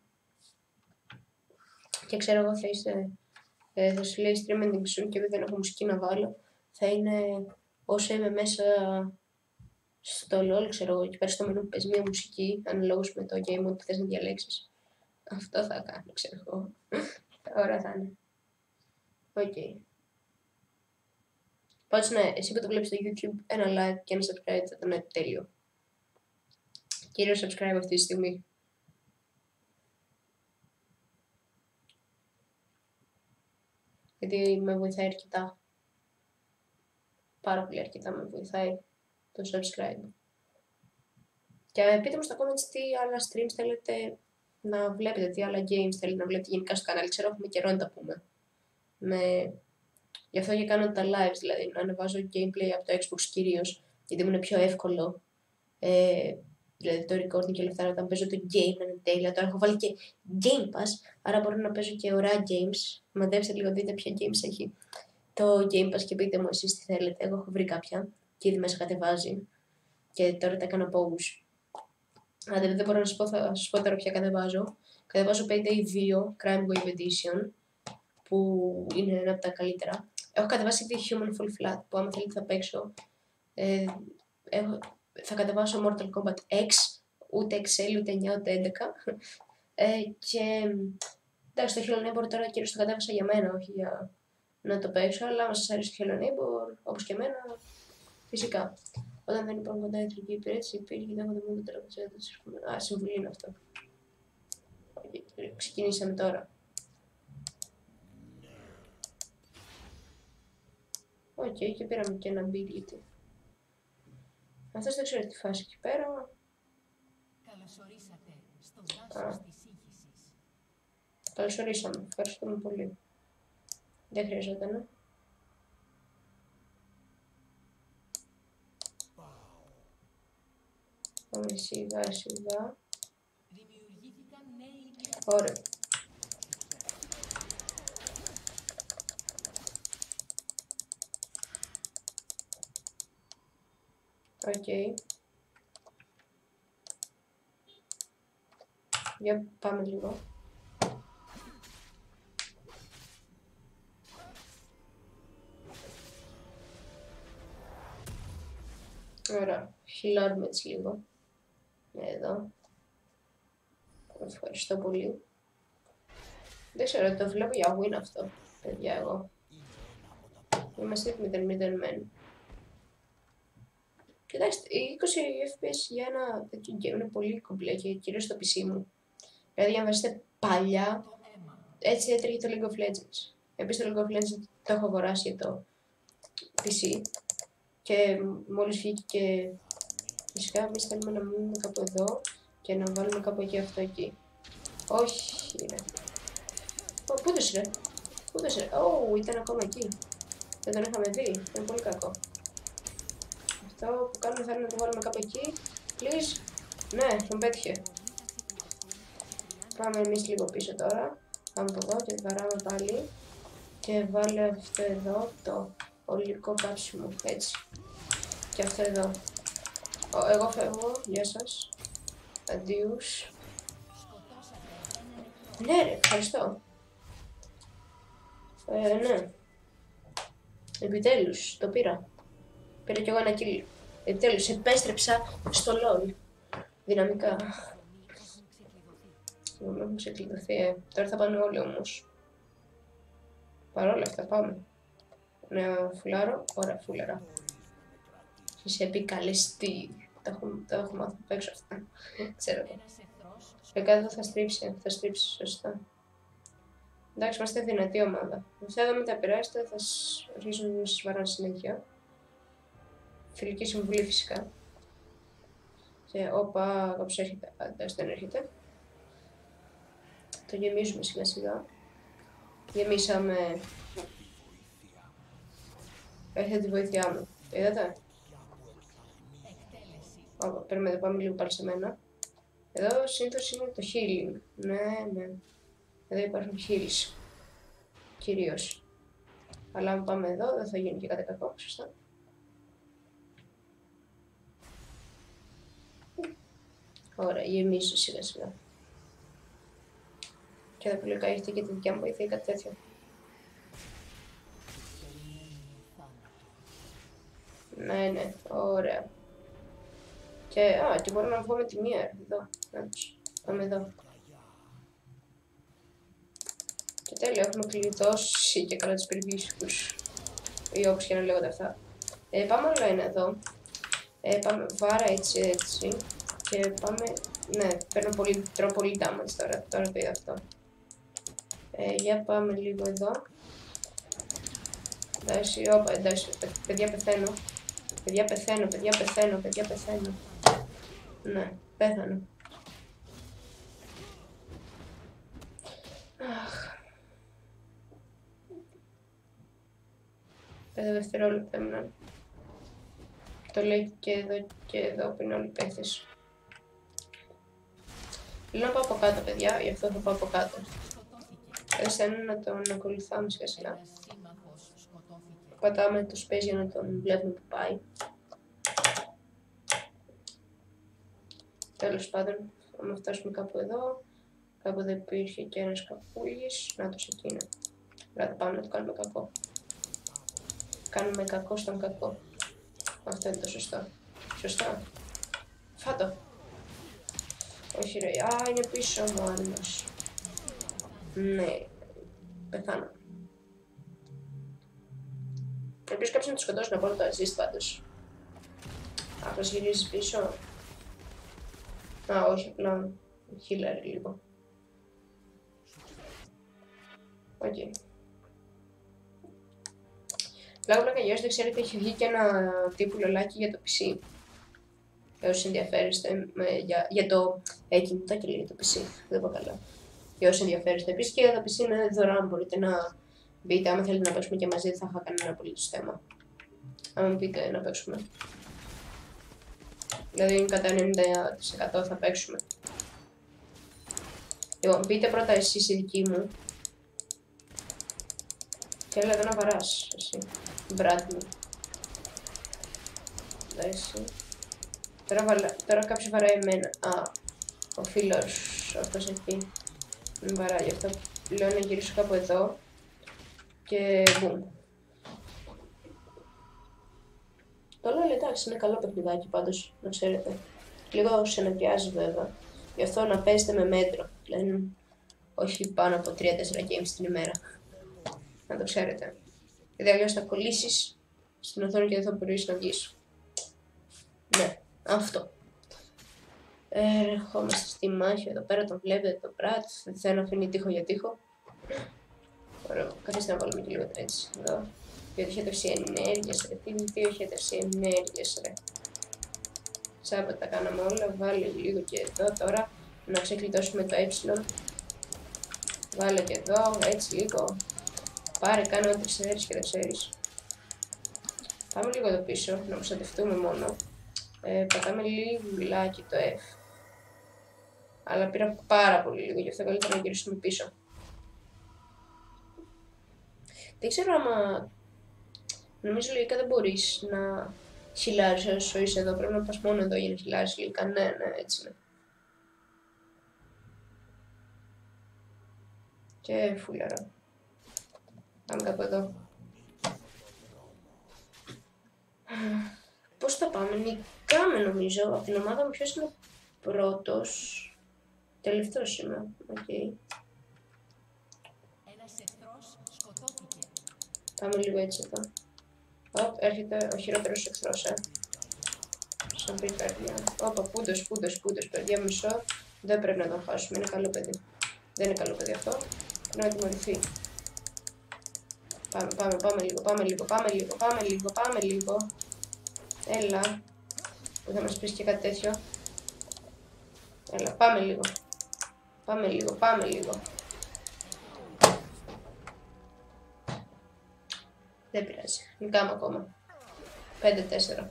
Και ξέρω εγώ θα είσαι, ε, θα σου λέει stream ending soon και επειδή δεν έχω μουσική να βάλω, θα είναι όσο είμαι μέσα στο LOL, ξέρω εγώ, και πέρα στο μενού πες μία μουσική, αναλόγως με το game mode που θες να διαλέξεις. Αυτό θα κάνω, ξέρω εγώ. Ωραία θα είναι. Οκ. Okay. Πάντως ναι, εσύ που το βλέπεις στο YouTube, ένα like και ένα subscribe θα ήταν τέλειο. Κύριο subscribe αυτή τη στιγμή. Γιατί με βοηθάει αρκετά. Πάρα πολύ αρκετά με βοηθάει το subscribe. Και πείτε μου στα comments τι άλλα streams θέλετε να βλέπετε τι άλλα games θέλετε να βλέπετε γενικά στο κανάλι. Ξέρω έχουμε καιρό να τα πούμε. Με... Γι' αυτό και κάνω τα lives, δηλαδή να ανεβάζω gameplay από το Xbox κυρίως, γιατί μου είναι πιο εύκολο. Ε, δηλαδή το recording και όλα αυτά, όταν παίζω το game να είναι τέλεια. Τώρα έχω βάλει και Game Pass, άρα μπορώ να παίζω και ωραία games. Μαντέψτε λίγο, δείτε ποια games έχει το Game Pass και πείτε μου εσείς τι θέλετε. Εγώ έχω βρει κάποια και ήδη μέσα κατεβάζει και τώρα τα έκανα pause. Αν δεν μπορώ να σας πω, θα σας πω τώρα ποια κατεβάζω. Κατεβάζω Payday δύο Crime Wave Edition, που είναι ένα από τα καλύτερα. Έχω κατεβάσει τη Human Fall Flat, που άμα θέλετε θα παίξω. Ε, έχω, θα κατεβάσω Mortal Kombat X, ούτε εξ ελ, ούτε εννιά, ούτε έντεκα. Ε, και εντάξει, το Hello Neighbor τώρα κυρίως το κατέβασα για μένα, όχι για να το παίξω, αλλά άμα σας αρέσει το Hello Neighbor, όπως και εμένα, φυσικά. Όταν δεν υπάρχουν κοντά ιατρική υπηρέτηση, υπήρχε δεν έχω το τεραπευτικό. Α, συμβουλή είναι αυτό. Ξεκινήσαμε τώρα. Οκ, okay, και πήραμε και ένα ability. Αυτός δεν ξέρω τι φάση εκεί πέρα. Καλωσορίσατε στο δάσος της σύγχυσης. Καλωσορίσαμε, ευχαριστούμε πολύ. Δεν χρειαζόταν. Πάμε σιγά σιγά. Δημιουργήθηκαν νέοι. Ωραία. Οκ. Okay. Για πάμε λίγο. Ωραία. Χυλάρουμε έτσι λίγο. Εδώ. Ευχαριστώ πολύ. Δεν ξέρω, το βλέπω για win αυτό, παιδιά, εγώ. Είμαστε μηδέν μηδέν μεν. Κοιτάξτε, είκοσι φρέιμς περ σέκοντ για ένα τέτοιο game είναι πολύ κομπλέ και κυρίως στο πι σι μου. Δηλαδή, αν βάζετε παλιά, έτσι έτρεχε το League of Legends. Επίσης, το League of Legends το έχω αγοράσει για το πι σι και μόλις βγήκε και φυσικά εμείς θέλουμε να μείνουμε κάπου εδώ και να βάλουμε κάπου εκεί αυτό εκεί. Όχι, ρε. Ω, πού το ρε. Πού το ρε. Ω, ήταν ακόμα εκεί. Δεν τον είχαμε δει. Είναι πολύ κακό. Αυτό που κάνουμε θέλουμε να το βάλουμε κάπου εκεί. Please. Ναι, τον πέτυχε. Πάμε εμείς λίγο πίσω τώρα. Πάμε από εδώ και βαράμε πάλι. Και βάλε αυτό εδώ το ολικό κάψιμο. Έτσι. Και αυτό εδώ. Ο, εγώ φεύγω. Γεια σας. Αντίους. Ναι ρε, ευχαριστώ. Ε, ναι. Επιτέλους, το πήρα. Πήρα κι εγώ ένα kill. Επιτέλους, επέστρεψα στο LOL. Δυναμικά. Δεν έχουν ξεκλειδωθεί, ε. Τώρα θα πάνε όλοι όμως. Παρόλα αυτά πάμε. Ναι, φουλάρω. Ωραία, φούλαρα. Είσαι επικαλεστή. Τα έχω μάθει απ' έξω αυτά. Ξέρω το. Και κάτω θα στρίψει, θα στρίψει σωστά. Εντάξει, είμαστε δυνατή ομάδα. Θα δούμε τα πειράζετε, θα αρχίσουν να σας βαράνε συνέχεια. Φιλική συμβουλή φυσικά. Και όπα, κάπως έρχεται. Εντάξει, δεν έρχεται. Το γεμίζουμε σιγά σιγά. Γεμίσαμε. Έρχεται τη βοήθειά μου. Το είδατε. Όπα, περιμένετε, πάμε λίγο πάλι σε μένα. Εδώ συνήθως είναι το healing. Ναι, ναι. Εδώ υπάρχουν heals. Κυρίως. Αλλά αν πάμε εδώ δεν θα γίνει και κάτι κακό, σωστά. Ωραία, γεμίζω σιγά σιγά. Και εδώ που λέει έχετε και τη δικιά μου βοήθεια ή κάτι τέτοιο. Ναι, ναι, ωραία. Και, α, και μπορούμε να βγούμε τη μία, εδώ. Άντως, πάμε εδώ. Και τέλεια, έχουμε κλειδώσει και καλά τους περιφύσικους. Ή όπως και να λέγονται αυτά. Ε, πάμε όλα είναι εδώ. Ε, πάμε, βάρα έτσι, έτσι. Και πάμε, ναι, παίρνω πολύ, τρώω πολύ damage τώρα, τώρα το είδα αυτό. Ε, για πάμε λίγο εδώ. Εντάξει, όπα, εντάξει, παιδιά πεθαίνω. Παιδιά πεθαίνω, παιδιά πεθαίνω, παιδιά πεθαίνω. Ναι, πέθανα. Αχ. Πέντε δευτερόλεπτα έμειναν. Το λέει και εδώ και εδώ που είναι όλοι οι παίχτες. Θέλω να πάω από κάτω, παιδιά, γι' αυτό θα πάω από κάτω. Εσένα να τον ακολουθάμε σιγά σιγά. Ένας σύμμαχος σκοτώθηκε. Πατάμε το space για να τον βλέπουμε που πάει. Τέλος πάντων, άμα φτάσουμε κάπου εδώ, κάπου εδώ υπήρχε και ένας καπούλης. Να το εκείνο. Δηλαδή πάμε να το κάνουμε κακό. Κάνουμε κακό στον κακό. Αυτό είναι το σωστό. Σωστά. Φάτο. Όχι ρε. Α, είναι πίσω μου άλλος. Ναι. Πεθάνω. Ελπίζω κάποιος να το σκοτώσει να πάρω το assist πάντως. Αυτός γυρίζει πίσω. Α, όχι, απλά healer λίγο. Οκ. Okay. Πλάκα πλάκα γιος, δεν ξέρετε, έχει βγει και ένα τύπου λολάκι για το πι σι. Για όσοι ενδιαφέρεστε, με, για, για το ε, κινητά και λέει για το πι σι, δεν πω καλά. Για όσοι ενδιαφέρεστε. Επίσης και για το πι σι είναι δωρεάν, μπορείτε να μπείτε, άμα θέλετε να παίξουμε και μαζί, δεν θα είχα κανένα απολύτως θέμα. Άμα μου πείτε να παίξουμε. Δηλαδή κατά ενενήντα τοις εκατό θα παίξουμε. Λοιπόν, μπείτε πρώτα εσείς οι δικοί μου. Και έλα εδώ να βαράς, εσύ. Μπράτ μου. Εντάξει. Τώρα, βαλα... Τώρα κάποιος βαράει εμένα. Α, ο φίλος αυτός εκεί. Μην βαράει, γι' αυτό λέω να γυρίσω κάπου εδώ. Και μπουμ. Το λέω εντάξει, είναι καλό παιχνιδάκι πάντως, να ξέρετε. Λίγο συνεπιάζει βέβαια. Γι' αυτό να παίζετε με μέτρο. Δηλαδή, όχι πάνω από τρία τέσσερα games την ημέρα. Να το ξέρετε. Γιατί αλλιώς θα κολλήσεις στην οθόνη και δεν θα μπορείς να βγεις. Ναι, αυτό. Ερχόμαστε στη μάχη εδώ πέρα, τον βλέπετε το Brat. Δεν θέλω να αφήνει τείχο για τείχο. Ωραία, καθίστε να βάλουμε και λίγο έτσι εδώ. Διότι είχε τόση ενέργεια, ρε. Τι δύο είχε τόση ενέργεια, ρε. Τσάπα τα κάναμε όλα. Βάλε λίγο και εδώ τώρα. Να ξεκλειδώσουμε το ε. Βάλε και εδώ, έτσι λίγο. Πάρε, κάνε ό,τι ξέρεις και δεν ξέρεις. Πάμε λίγο εδώ πίσω, να προστατευτούμε μόνο. Ε, πατάμε λιγουλάκι το F. Αλλά πήρα πάρα πολύ λίγο, γι' αυτό καλύτερα να γυρίσουμε πίσω. Δεν ξέρω άμα... Νομίζω λογικά δεν μπορείς να χιλάρεις όσο είσαι εδώ. Πρέπει να πας μόνο εδώ για να χιλάρεις λογικά. Ναι, ναι, έτσι είναι. Και φούλαρα. Πάμε κάπου εδώ. Πώς θα πάμε, νικάμε νομίζω. Από την ομάδα μου ποιος είναι ο πρώτος. Τελευταίος είμαι, οκ. Okay. Ένας εχθρός σκοτώθηκε. Πάμε λίγο έτσι εδώ. Οπ, έρχεται ο χειρότερος εχθρός, ε. Σαν πει παιδιά. Όπα, πούντος, πούντος, πούντος, παιδιά, μισό. Δεν πρέπει να τον χάσουμε, είναι καλό παιδί. Δεν είναι καλό παιδί αυτό. Πρέπει να τιμωρηθεί. Πάμε, πάμε, πάμε λίγο, πάμε λίγο, πάμε λίγο, πάμε λίγο, πάμε λίγο. Έλα. Που θα μας πεις και κάτι τέτοιο. Έλα, πάμε λίγο. Πάμε λίγο, πάμε λίγο. Δεν πειράζει. Νικάμε ακόμα. πέντε τέσσερα.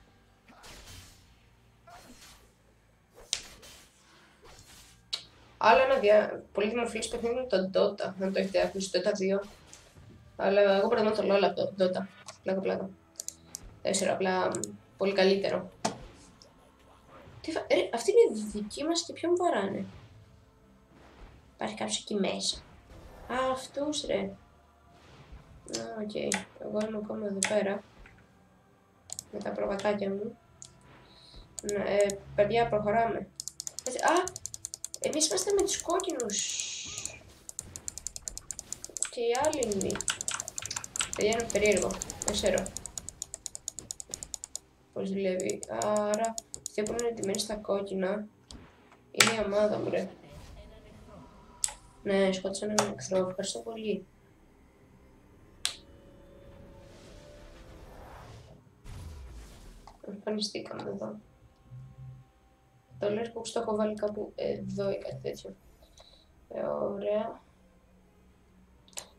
Άλλο ένα δια... πολύ δημοφιλές παιχνίδι είναι το Dota. Αν το έχετε ακούσει, το Dota δύο. Αλλά εγώ προτιμώ το LOL από το Dota. Πλάκα πλάκα. Δεν ξέρω, απλά πολύ καλύτερο. Τι φα... Ρε, αυτή είναι η δική μας και ποιον βαράνε. Υπάρχει κάποιος εκεί μέσα. Α, αυτούς ρε. Α, οκ. Okay. Εγώ είμαι ακόμα εδώ πέρα. Με τα προβατάκια μου. Ναι, ε, παιδιά, προχωράμε. Α, εμείς είμαστε με τους κόκκινους. Και οι άλλοι είναι. Παιδιά, είναι περίεργο. Δεν ξέρω πώς δουλεύει. Άρα, αυτοί που είναι εντυμένοι στα κόκκινα είναι η ομάδα μου, ρε. Ναι, σκότωσα έναν εχθρό. Ευχαριστώ πολύ. Εμφανιστήκαμε εδώ. Το λες που το έχω βάλει κάπου εδώ ή κάτι τέτοιο. Ε, ωραία.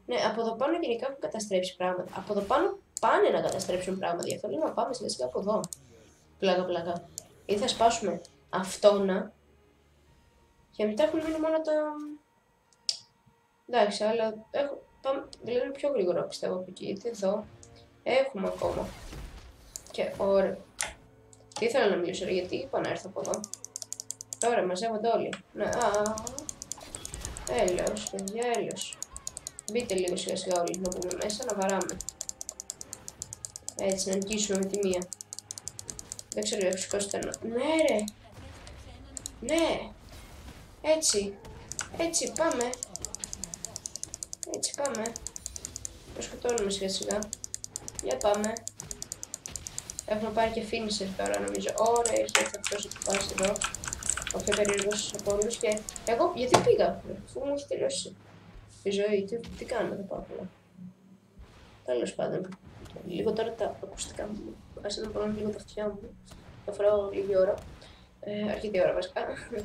Ναι, από εδώ πάνω γενικά έχουν καταστρέψει πράγματα. Από εδώ πάνω πάνε να καταστρέψουν πράγματα. Γι' αυτό λέω να πάμε σιγά σιγά από εδώ. Πλάκα, πλάκα. Ή θα σπάσουμε αυτόνα. Και μετά έχουν μείνει μόνο τα. Εντάξει, αλλά έχω. Πάμε, δηλαδή είναι πιο γρήγορα πιστεύω από εκεί. Γιατί εδώ έχουμε ακόμα. Και ωραία. Τι ήθελα να μιλήσω, γιατί είπα να έρθω από εδώ. Τώρα μαζεύονται όλοι. Ναι, α. Έλεος, παιδιά, έλεος. Μπείτε λίγο σιγά σιγά όλοι να μπούμε μέσα, να βαράμε. Έτσι, να νικήσουμε με τη μία. Δεν ξέρω, έχω σηκώσει ένα. Ναι, ρε. Ναι. Έτσι. Έτσι, πάμε. Έτσι, πάμε. Το σκοτώνουμε σιγά σιγά. Για πάμε. Έχουμε πάρει και finisher τώρα, νομίζω. Ωραία, έχει έρθει αυτός που πάει εδώ. Ο πιο περίεργος από όλους. Και εγώ, γιατί πήγα, αφού μου έχει τελειώσει η ζωή. Τι, τι κάνω, δεν πάω πολλά. Τέλος πάντων. Λίγο τώρα τα ακουστικά μου. Ας να πάρω λίγο τα αυτιά μου. Θα φοράω λίγη ώρα. Ε, αρκετή ώρα βασικά.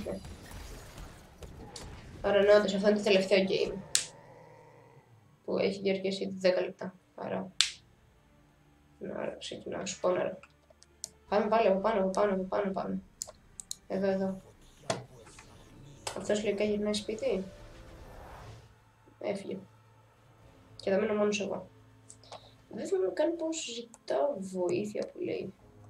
Άρα να όντως, αυτό είναι το τελευταίο game. Που έχει διαρκέσει δέκα λεπτά. Άρα. Άρα ξεκινάω, σου πω να. Πάμε πάλι από πάνω, από πάνω, από πάνω πάμε. Εδώ, εδώ. Αυτός λογικά γυρνάει σπίτι. Έφυγε. Και θα μείνω μόνος εγώ. Δεν θυμάμαι καν πως ζητάω βοήθεια που λέει.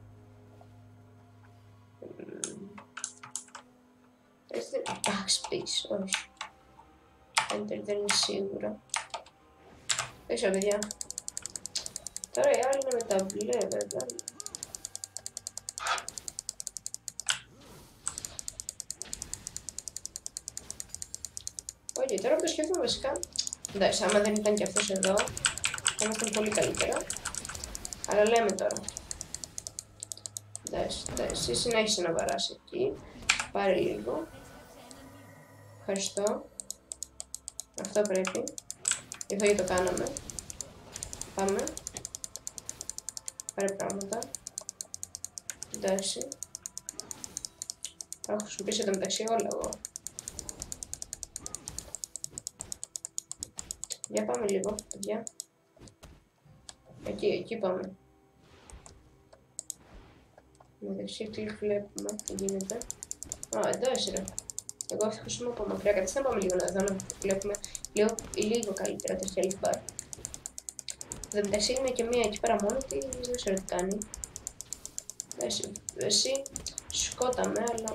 Έτσι δεν... Backspace, όχι. Enter δεν είναι σίγουρα. Δεν ξέρω παιδιά. Τώρα οι άλλοι είναι με τα μπλε βέβαια. Όχι, τώρα που το σκέφτομαι βασικά. Εντάξει, άμα δεν ήταν και αυτός εδώ, θα ήμασταν πολύ καλύτερα. Αλλά λέμε τώρα. Εντάξει, εσύ συνέχισε να βαράς εκεί. Πάρε λίγο. Ευχαριστώ. Αυτό πρέπει. Γι' αυτό και το κάναμε. Πάμε. Πάρε πράγματα. Εντάξει. Θα έχω χρησιμοποιήσει εδώ μεταξύ όλα εγώ. Για πάμε λίγο, παιδιά. Εκεί, εκεί πάμε. μεταξύ κλικ βλέπουμε τι γίνεται. Α, εντάξει ρε. Εγώ θα χρησιμοποιώ από μακριά. Κάτσε να πάμε λίγο να δω να βλέπουμε λίγο, λίγο καλύτερα το health bar. Εδώ μεταξύ είναι και μία εκεί πέρα μόνο τη, δεν ξέρω τι κάνει. Εσύ, εσύ σκόταμε, αλλά...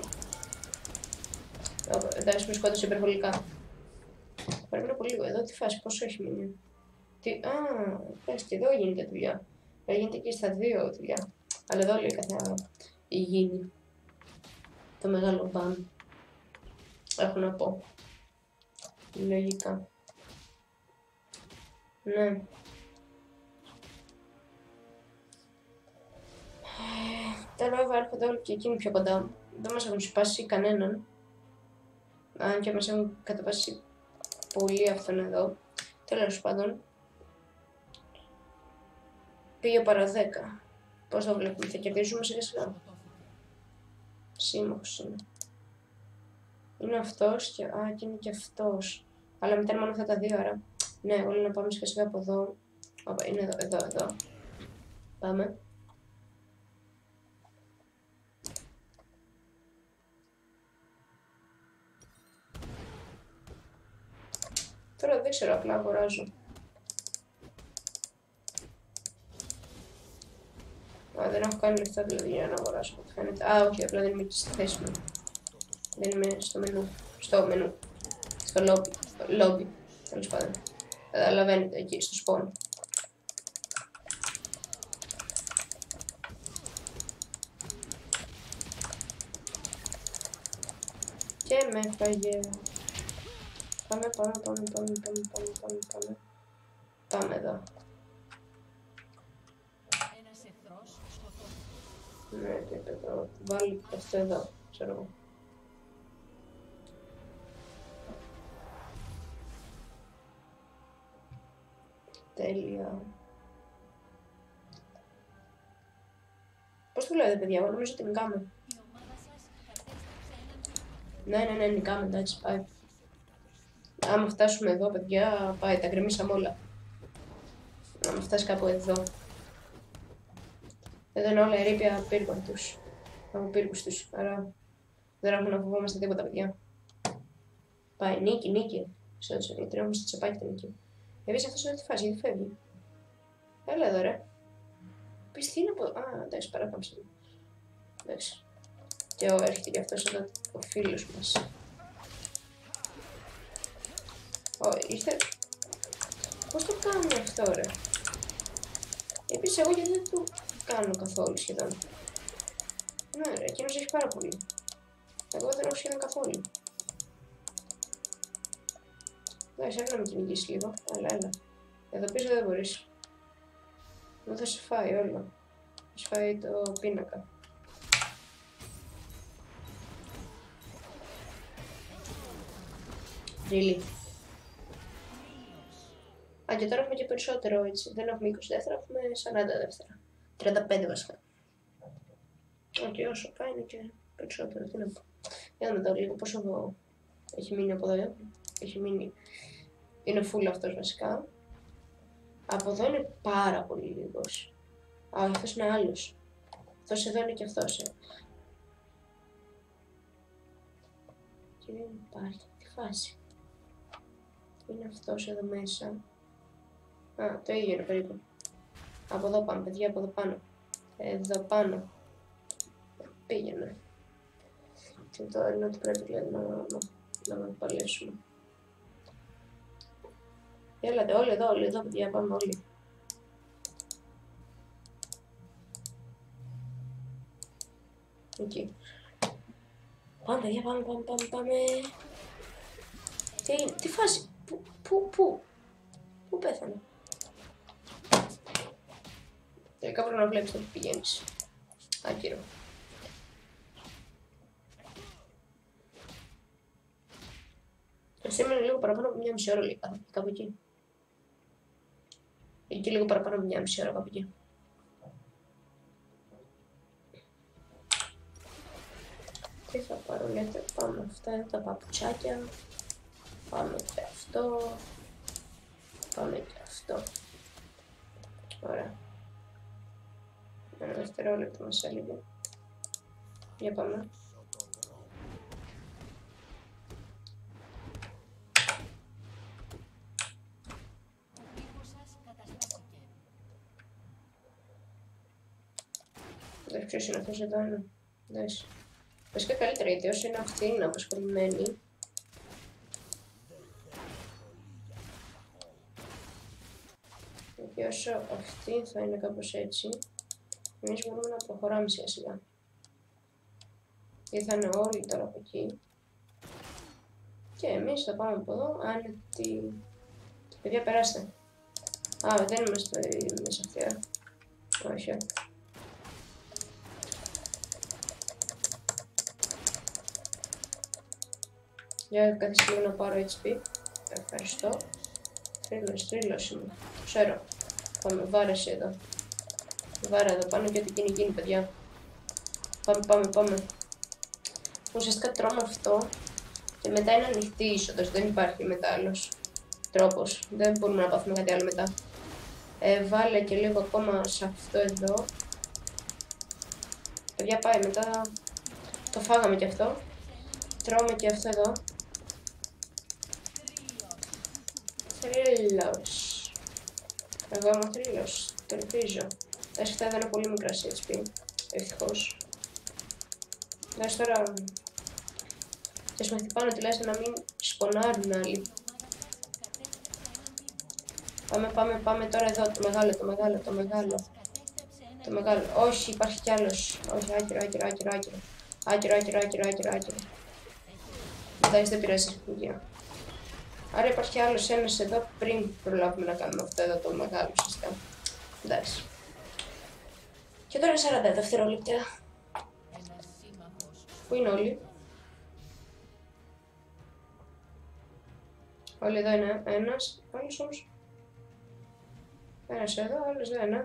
Εντάξει, με σκότωσε υπερβολικά. Πρέπει να πω λίγο εδώ τη φάση, πόσο έχει μείνει. Τι... Α, εντάξει, και εδώ γίνεται δουλειά. Εδώ γίνεται και στα δύο δουλειά. Αλλά εδώ λέει καθένα γίνει. Το μεγάλο μπαν. Έχω να πω. Λογικά. Ναι. Τα λόβα έρχονται όλοι και εκείνοι πιο κοντά. Δεν μας έχουν σπάσει κανέναν. Αν και μας έχουν κατεβάσει πολύ αυτόν εδώ. Τέλος πάντων. Πήγε παρά δέκα. Πώς το βλέπουμε, θα κερδίσουμε σιγά σιγά. Σύμμαχος είναι. Είναι αυτός και... Α, και είναι και αυτός. Αλλά μετά είναι μόνο αυτά τα δύο, άρα... Ναι, όλοι να πάμε σιγά σιγά από εδώ. Όπα, είναι εδώ, εδώ, εδώ. Πάμε. Τώρα δεν ξέρω, απλά αγοράζω. Α, δεν έχω κάνει λεφτά δηλαδή για να αγοράσω ό,τι φαίνεται. Α, όχι, απλά δεν είμαι εκεί στη θέση μου. Δεν είμαι στο μενού. Στο μενού. Στο lobby. Στο lobby. Τέλος πάντων. Καταλαβαίνετε εκεί, στο spawn. Και με έφαγε. Πάμε, πάμε, πάμε, πάμε, πάμε, πάμε, πάμε, πάμε. Πάμε εδώ. Ένας εχθρός σκοτώθηκε. Ναι, τι είπε εδώ. Βάλει αυτό εδώ, ξέρω εγώ. Τέλεια. Πώς το λέτε, παιδιά, εγώ νομίζω ότι νικάμε. Η ομάδα σας κατέστρεψε έναν. Ναι, ναι, ναι, νικάμε, εντάξει, πάει. Άμα φτάσουμε εδώ, παιδιά, πάει, τα γκρεμίσαμε όλα. Άμα φτάσει κάπου εδώ. Εδώ είναι όλα ερείπια πύργων τους. Από πύργους τους, άρα δεν έχουμε να φοβόμαστε τίποτα, παιδιά. Πάει, νίκη, νίκη. Τρώμε στο τσεπάκι την νίκη. Επίσης αυτός είναι τη φάση, γιατί φεύγει. Έλα εδώ, ρε. Πεις τι είναι από... Α, εντάξει, παράκαμψε. Εντάξει. Και ο, έρχεται και αυτός εδώ, ο φίλος μας. Ω, ήρθε... Πώς το κάνουμε αυτό, ρε. Επίσης εγώ γιατί δεν το κάνω καθόλου σχεδόν. Ναι, ρε, εκείνος έχει πάρα πολύ. Εγώ δεν έχω σχεδόν καθόλου. Εντάξει, έλα να με κυνηγήσεις λίγο. Έλα, έλα. Εδώ πίσω δεν μπορείς. Εδώ θα σε φάει όλο. Θα σε φάει το πίνακα. Really. Α, και τώρα έχουμε και περισσότερο έτσι. Δεν έχουμε είκοσι δεύτερα, έχουμε σαράντα δεύτερα. τριάντα πέντε βασικά. Οκ, okay, όσο πάει είναι και περισσότερο. Τι να πω. Για να δούμε τώρα λίγο πόσο εδώ έχει μείνει από εδώ. Έχει μείνει. Είναι full αυτός βασικά. Από εδώ είναι πάρα πολύ λίγος. Α, αυτός είναι άλλος. Αυτός εδώ είναι και αυτός. Ε. Και δεν υπάρχει. Τι φάση. Είναι αυτός εδώ μέσα. Α, το ίδιο είναι περίπου. Από εδώ πάμε, παιδιά, από εδώ πάνω. Εδώ πάνω. Πήγαινε. Και τώρα είναι ότι πρέπει λέει, να, να, να με παλέψουμε. Έλατε όλοι εδώ, όλοι εδώ, παιδιά, πάμε όλοι. Εκεί. Πάμε, παιδιά, πάμε, πάμε, πάμε, πάμε. Τι είναι, τι φάση, πού, πού, πού, πού πέθανε. Τελικά πρέπει να βλέπεις το που πηγαίνεις. Άκυρο. Σήμερα είναι λίγο παραπάνω από μια μισή ώρα λίγα, κάπου εκεί. Εκεί λίγο παραπάνω από μια μισή ώρα κάπου εκεί. Τι θα πάρω, λέτε, πάμε αυτά τα παπουτσάκια. Πάμε και αυτό. Πάμε και αυτό. Ωραία. Ένα δευτερόλεπτο μας έλειπε. Για πάμε. Δεν ποιος είναι αυτός εδώ, είναι. Εντάξει. Βασικά καλύτερα, γιατί όσο είναι αυτή είναι απασχολημένη. Και όσο αυτή θα είναι κάπως έτσι, εμείς μπορούμε να προχωράμε σιγά σιγά. Γιατί θα είναι όλοι τώρα από εκεί. Και εμείς θα πάμε από εδώ, άνετη. Παιδιά, περάστε. Α, δεν είμαστε μέσα αυτή, ε. Όχι. Για κάθε λίγο να πάρω έιτς πι. Ευχαριστώ. Τρίλος, τρίλος είμαι. Ξέρω. Πάμε, βάρεσε εδώ. Βάρα εδώ πάνω και ό,τι γίνει γίνει, παιδιά. Πάμε, πάμε, πάμε. Ουσιαστικά τρώμε αυτό και μετά είναι ανοιχτή η είσοδος. Δεν υπάρχει μετά άλλος τρόπος. Δεν μπορούμε να πάθουμε κάτι άλλο μετά. Ε, βάλε και λίγο ακόμα σε αυτό εδώ. Παιδιά, πάει μετά. Το φάγαμε και αυτό. Τρώμε και αυτό εδώ. Θρύλος. Εγώ είμαι θρύλος. Το ελπίζω. Εντάξει, αυτά ήταν πολύ μικρά σε έιτς πι. Ευτυχώς. Εντάξει, τώρα... Και με χτυπάνε τουλάχιστον να μην σπονάρουν άλλοι. Πάμε, πάμε, πάμε τώρα εδώ. Το μεγάλο, το μεγάλο, το μεγάλο. Το μεγάλο. Όχι, υπάρχει κι άλλος. Όχι, άκυρο, άκυρο, άκυρο, άκυρο. Άκυρο, άκυρο, άκυρο, άκυρο, άκυρο. Εντάξει, δεν πειράζει. Yeah. Άρα υπάρχει άλλος ένας εδώ πριν προλάβουμε να κάνουμε αυτό εδώ το μεγάλο ουσιαστικά. Εντάξει. Και τώρα σαράντα δευτερόλεπτα. Πού είναι όλοι? Όλοι εδώ είναι ένας, άλλος όμως. Ένας εδώ, άλλος εδώ είναι.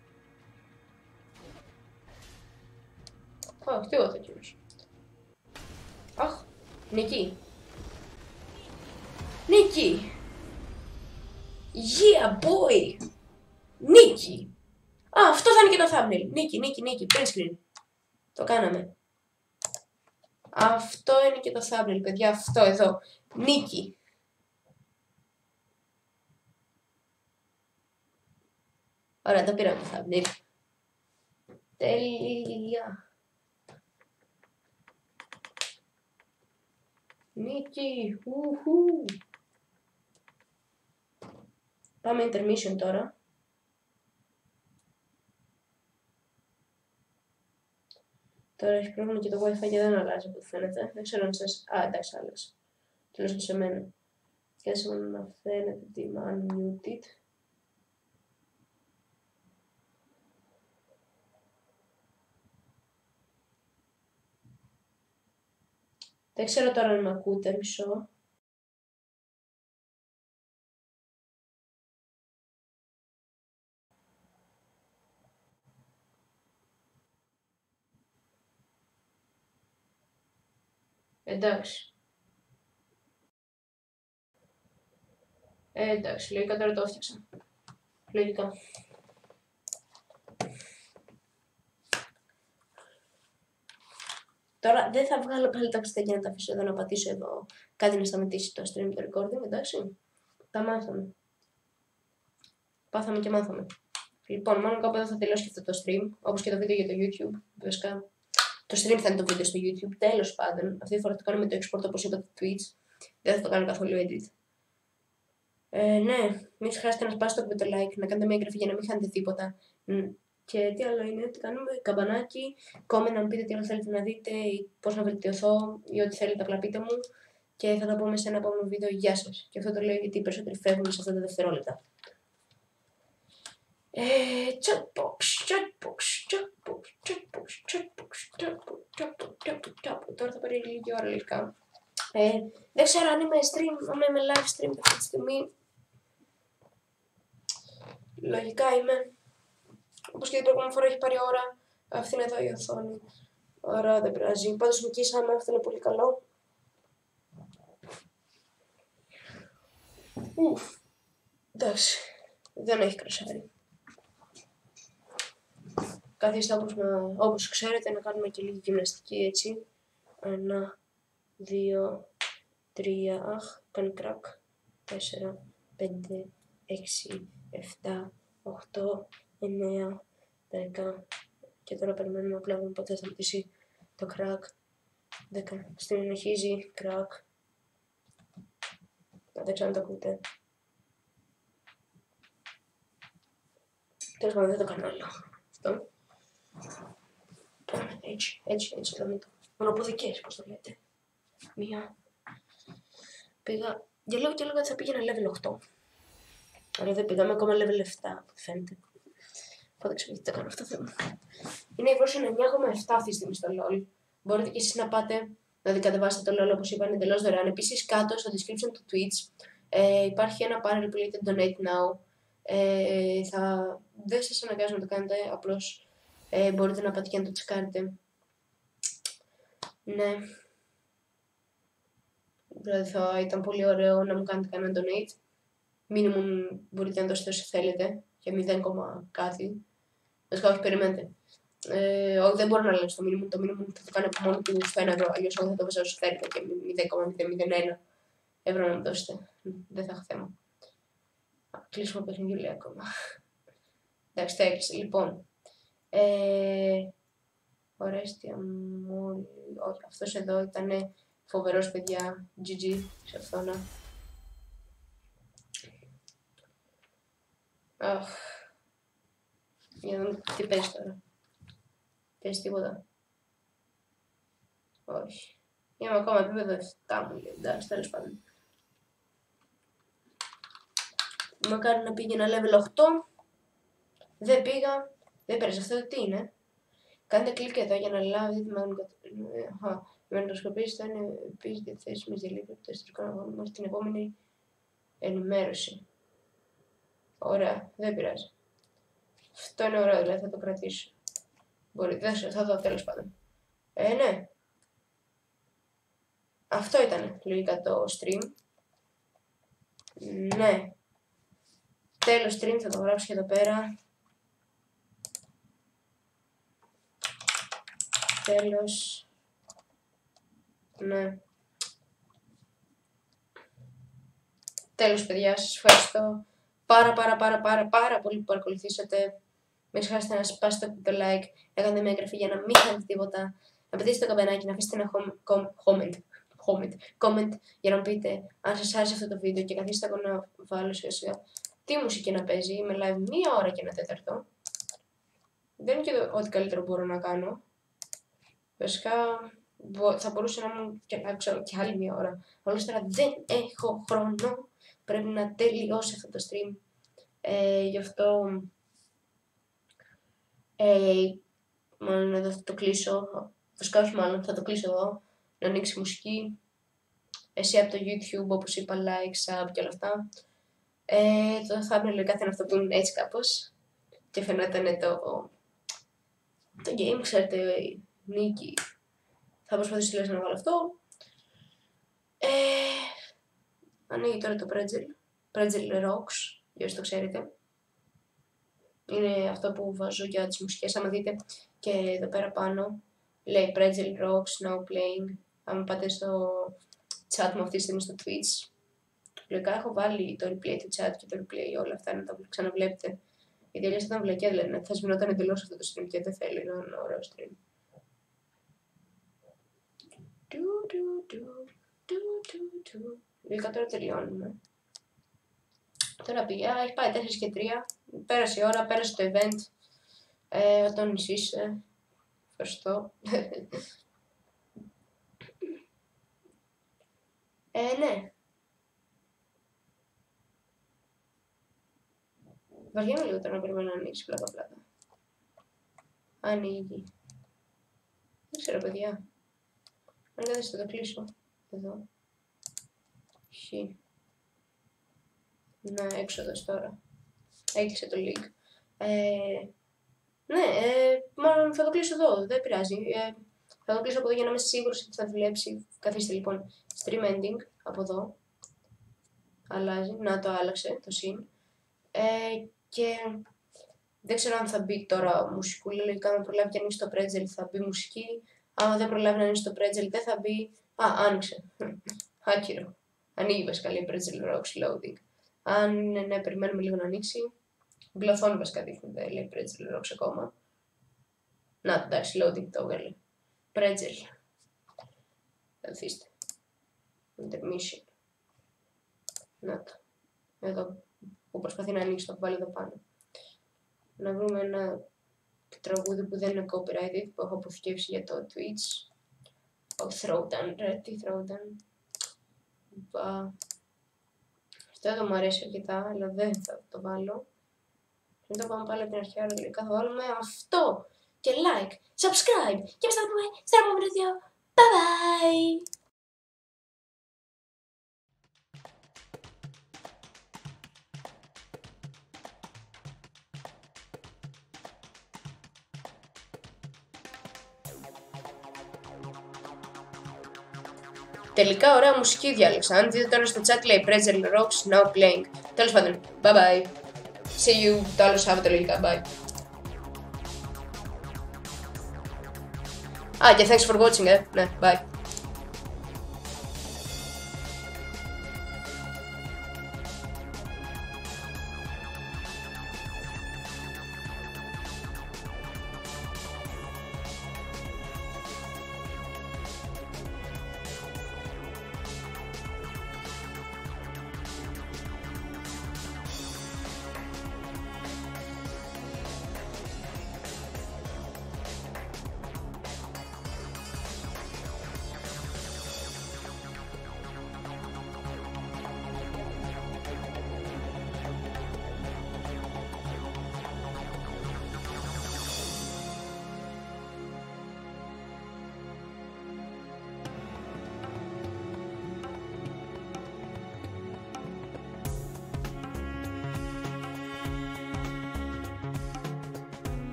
Αχ, τι ότα κύριος. Αχ, νική. Νίκη! Yeah, boy! Νίκη! Α, αυτό θα είναι και το thumbnail. Νίκη, νίκη, νίκη. Print screen. Το κάναμε. Αυτό είναι και το thumbnail, παιδιά. Αυτό εδώ. Νίκη. Ωραία, το πήραμε το thumbnail. Τέλεια. Νίκη. Ουχου. Πάμε intermission τώρα. Τώρα έχει πρόβλημα και το Wi-Fi και δεν αλλάζει από ό,τι φαίνεται. Δεν ξέρω αν σας... Α, εντάξει, άλλαξε. Τουλάχιστον σε μένα. Και ας να φαίνεται ότι είμαι unmuted. Δεν ξέρω τώρα αν με ακούτε, μισό. Εντάξει. Ε, εντάξει, λογικά τώρα το έφτιαξα. Λογικά. Τώρα δεν θα βγάλω πάλι τα πιστέκια να τα αφήσω εδώ να πατήσω εδώ κάτι να σταματήσει το stream το recording, εντάξει. Τα μάθαμε. Πάθαμε και μάθαμε. Λοιπόν, μόνο κάπου εδώ θα τελειώσει και αυτό το stream, όπως και το βίντεο για το YouTube. Βασικά, το stream θα είναι το βίντεο στο YouTube. Τέλος πάντων, αυτή τη φορά το κάνω με το export όπως είπα το Twitch. Δεν θα το κάνω καθόλου edit. Ε, ναι, μην ξεχάσετε να σπάσετε το like, να κάνετε μια εγγραφή για να μην χάνετε τίποτα. Και τι άλλο είναι, τι κάνουμε, καμπανάκι, comment να μου πείτε τι άλλο θέλετε να δείτε, ή πώς να βελτιωθώ, ή ό,τι θέλετε απλά πείτε μου. Και θα τα πούμε σε ένα επόμενο βίντεο. Γεια σας. Και αυτό το λέω γιατί οι περισσότεροι φεύγουν σε αυτά τα δευτερόλεπτα. Ε, chatbox, chatbox, chatbox, chatbox, chatbox, chatbox, chatbox, chatbox, chatbox. Τώρα θα πάρει λίγη ώρα λογικά. Ε, δεν ξέρω αν είμαι stream, αν είμαι live stream αυτή τη στιγμή. Λογικά είμαι. Όπως και την προηγούμενη φορά έχει πάρει ώρα. Αυτή είναι εδώ η οθόνη. Ωραία, δεν πειράζει. Πάντως νικήσαμε, αυτό είναι πολύ καλό. Ουφ. Εντάξει. Δεν έχει κρασάρι. Καθίστε όπως, να, όπως ξέρετε να κάνουμε και λίγη γυμναστική έτσι. Ένα, δύο, τρία, αχ, κάνει κρακ. Τέσσερα, πέντε, έξι, εφτά, οχτώ, εννέα, δέκα. Και τώρα περιμένουμε απλά να δούμε πότε θα σταματήσει το κρακ. δέκα. Συνεχίζει κρακ. Δεν ξέρω αν το ακούτε. Τέλος πάντων δεν το κάνω άλλο. Αυτό. Έτσι, έτσι, έτσι, δηλαδή το. Μονοποδικές, πώς το λέτε. Μία. Πήγα, για λίγο και λίγο θα πήγαινα level οκτώ. Αλλά δεν πήγαμε ακόμα level επτά, από ό,τι φαίνεται. Οπότε ξέρω γιατί το κάνω αυτό, θέμα. Είναι η version εννιά κόμμα επτά αυτή τη στιγμή στο LOL. Μπορείτε και εσείς να πάτε να δικατεβάσετε το LOL όπως είπα, είναι εντελώς δωρεάν. Επίσης κάτω στο description του Twitch ε, υπάρχει ένα panel που λέγεται Donate Now. Ε, θα... Δεν σας αναγκάζω να το κάνετε, απλώς ε, μπορείτε να πάτε και να το τσεκάρετε. Ναι. Δηλαδή θα ήταν πολύ ωραίο να μου κάνετε κανένα donate. Minimum μπορείτε να δώσετε όσο θέλετε, για μηδέν, κάτι. Βασικά όχι, περιμένετε. Ε, όχι, δεν μπορώ να λέω στο minimum, το minimum θα το κάνω από μόνο του στο ένα ευρώ, αλλιώς εγώ θα το βάζω όσο θέλετε και μηδέν κόμμα μηδέν μηδέν ένα ευρώ να μου δώσετε. Δεν θα έχω θέμα. Κλείσουμε παιχνίδι λέει ακόμα. Εντάξει, θα έκλεισε. Λοιπόν, ε, Ορέστια μου, όχι, αυτός εδώ ήταν φοβερός παιδιά, τζι τζι σε αυτόνα. Αχ, για να δούμε τι παίζει τώρα. Παίζει τίποτα. Όχι. Είμαι ακόμα επίπεδο επτά μου λέει, εντάξει, τέλος πάντων. Μακάρι να πήγαινα level οκτώ. Δεν πήγα. Δεν πέρασε αυτό, τι είναι. Κάντε κλικ εδώ για να λάβετε τη μαγνητοσκοπήση. Θα είναι επίσης διαθέσιμη για λίγο το ιστορικό αγώνα μας την επόμενη ενημέρωση. Ωραία, δεν πειράζει. Αυτό είναι ωραίο, δηλαδή θα το κρατήσω. Μπορεί, δεν θα δω τέλος πάντων. Ε, ναι. Αυτό ήταν λογικά το stream. Ναι. Τέλος stream θα το γράψω και εδώ πέρα. Τέλος. Ναι. Τέλος παιδιά, σας ευχαριστώ πάρα πάρα πάρα πάρα πάρα πολύ που παρακολουθήσατε. Μην ξεχάσετε να σπάσετε το like, να κάνετε μια εγγραφή για να μην χάνετε τίποτα. Να πατήσετε το καμπανάκι, να αφήσετε ένα comment, comment, comment για να μου πείτε αν σας άρεσε αυτό το βίντεο και καθίστε ακόμα να βάλω σιγά σιγά τι μουσική να παίζει. Είμαι live μία ώρα και ένα τέταρτο. Δεν είναι και το ό,τι καλύτερο μπορώ να κάνω. Βασικά θα μπορούσα να μου και, να ξέρω, και άλλη μία ώρα. Όλος τώρα δεν έχω χρόνο. Πρέπει να τελειώσει αυτό το stream. Ε, γι' αυτό ε, μάλλον εδώ θα το κλείσω. Βασικά όχι μάλλον, θα το κλείσω εδώ. Να ανοίξει μουσική. Εσύ από το YouTube, όπως είπα, like, sub και όλα αυτά. Ε, το thumbnail λογικά θα είναι αυτό που είναι έτσι κάπως. Και φαινόταν το, το game, ξέρετε, νίκη. Θα προσπαθήσω τουλάχιστον να βάλω αυτό. Ε, ανοίγει τώρα το Pretzel. Pretzel Rocks, για όσοι το ξέρετε. Είναι αυτό που βάζω για τις μουσικές. Άμα δείτε και εδώ πέρα πάνω, λέει Pretzel Rocks, now playing. Αν πάτε στο chat μου αυτή τη στιγμή στο Twitch, λογικά έχω βάλει το replay του chat και το replay όλα αυτά να τα ξαναβλέπετε. Γιατί αλλιώς θα ήταν βλακιά, δηλαδή θα σβηνόταν εντελώς αυτό το stream και δεν θέλω, είναι ένα ωραίο stream. Λογικά τώρα τελειώνουμε. Τώρα πια, έχει πάει τέσσερα και τρία. Πέρασε η ώρα, πέρασε το event. Ε, όταν είσαι. Ευχαριστώ. ε, ναι. Βαριέμαι λίγο τώρα να περιμένω να ανοίξει πλάκα πλάκα. Ανοίγει. Δεν ξέρω παιδιά. Αν δεν θα το κλείσω. Εδώ. Χ. Να έξοδος τώρα. Έκλεισε το link. Ε, ναι, ε, μάλλον θα το κλείσω εδώ. Δεν πειράζει. Ε, θα το κλείσω από εδώ για να είμαι σίγουρος ότι θα δουλέψει. Καθίστε λοιπόν. Stream ending από εδώ. Αλλάζει. Να το άλλαξε το συν. Ε, και δεν ξέρω αν θα μπει τώρα μουσικούλα. Λογικά αν προλάβει και ανοίξει το Pretzel θα μπει μουσική. Άμα δεν προλάβει να ανοίξει το Pretzel δεν θα μπει. Α, άνοιξε. Άκυρο. Ανοίγει βασικά λέει Pretzel Rocks loading. Αν είναι ναι, περιμένουμε λίγο να ανοίξει. Μπλοθόνη βασικά δείχνει, δεν λέει Pretzel Rocks ακόμα. Να, εντάξει, loading το έβγαλε. Pretzel. Καθίστε. Intermission. Να το. Εδώ που προσπαθεί να ανοίξει το βάλει εδώ πάνω. Να βρούμε ένα τραγούδι που δεν είναι copyrighted που έχω αποθηκεύσει για το Twitch. Ο Throwdown, ρε, τι Throwdown. Μπα. Αυτό εδώ μου αρέσει αρκετά, αλλά δεν θα το βάλω. Δεν το πάμε πάλι από την αρχή, άρα τελικά θα βάλουμε αυτό. Και like, subscribe και θα τα πούμε στο επόμενο βίντεο. Bye bye! Τελικά ωραία μουσική διάλεξα. Αν δείτε τώρα στο chat λέει Pretzel Rocks now playing. Τέλος πάντων, bye bye. See you το άλλο Σάββατο λογικά, bye. Α, και thanks for watching, ε. Ναι, bye.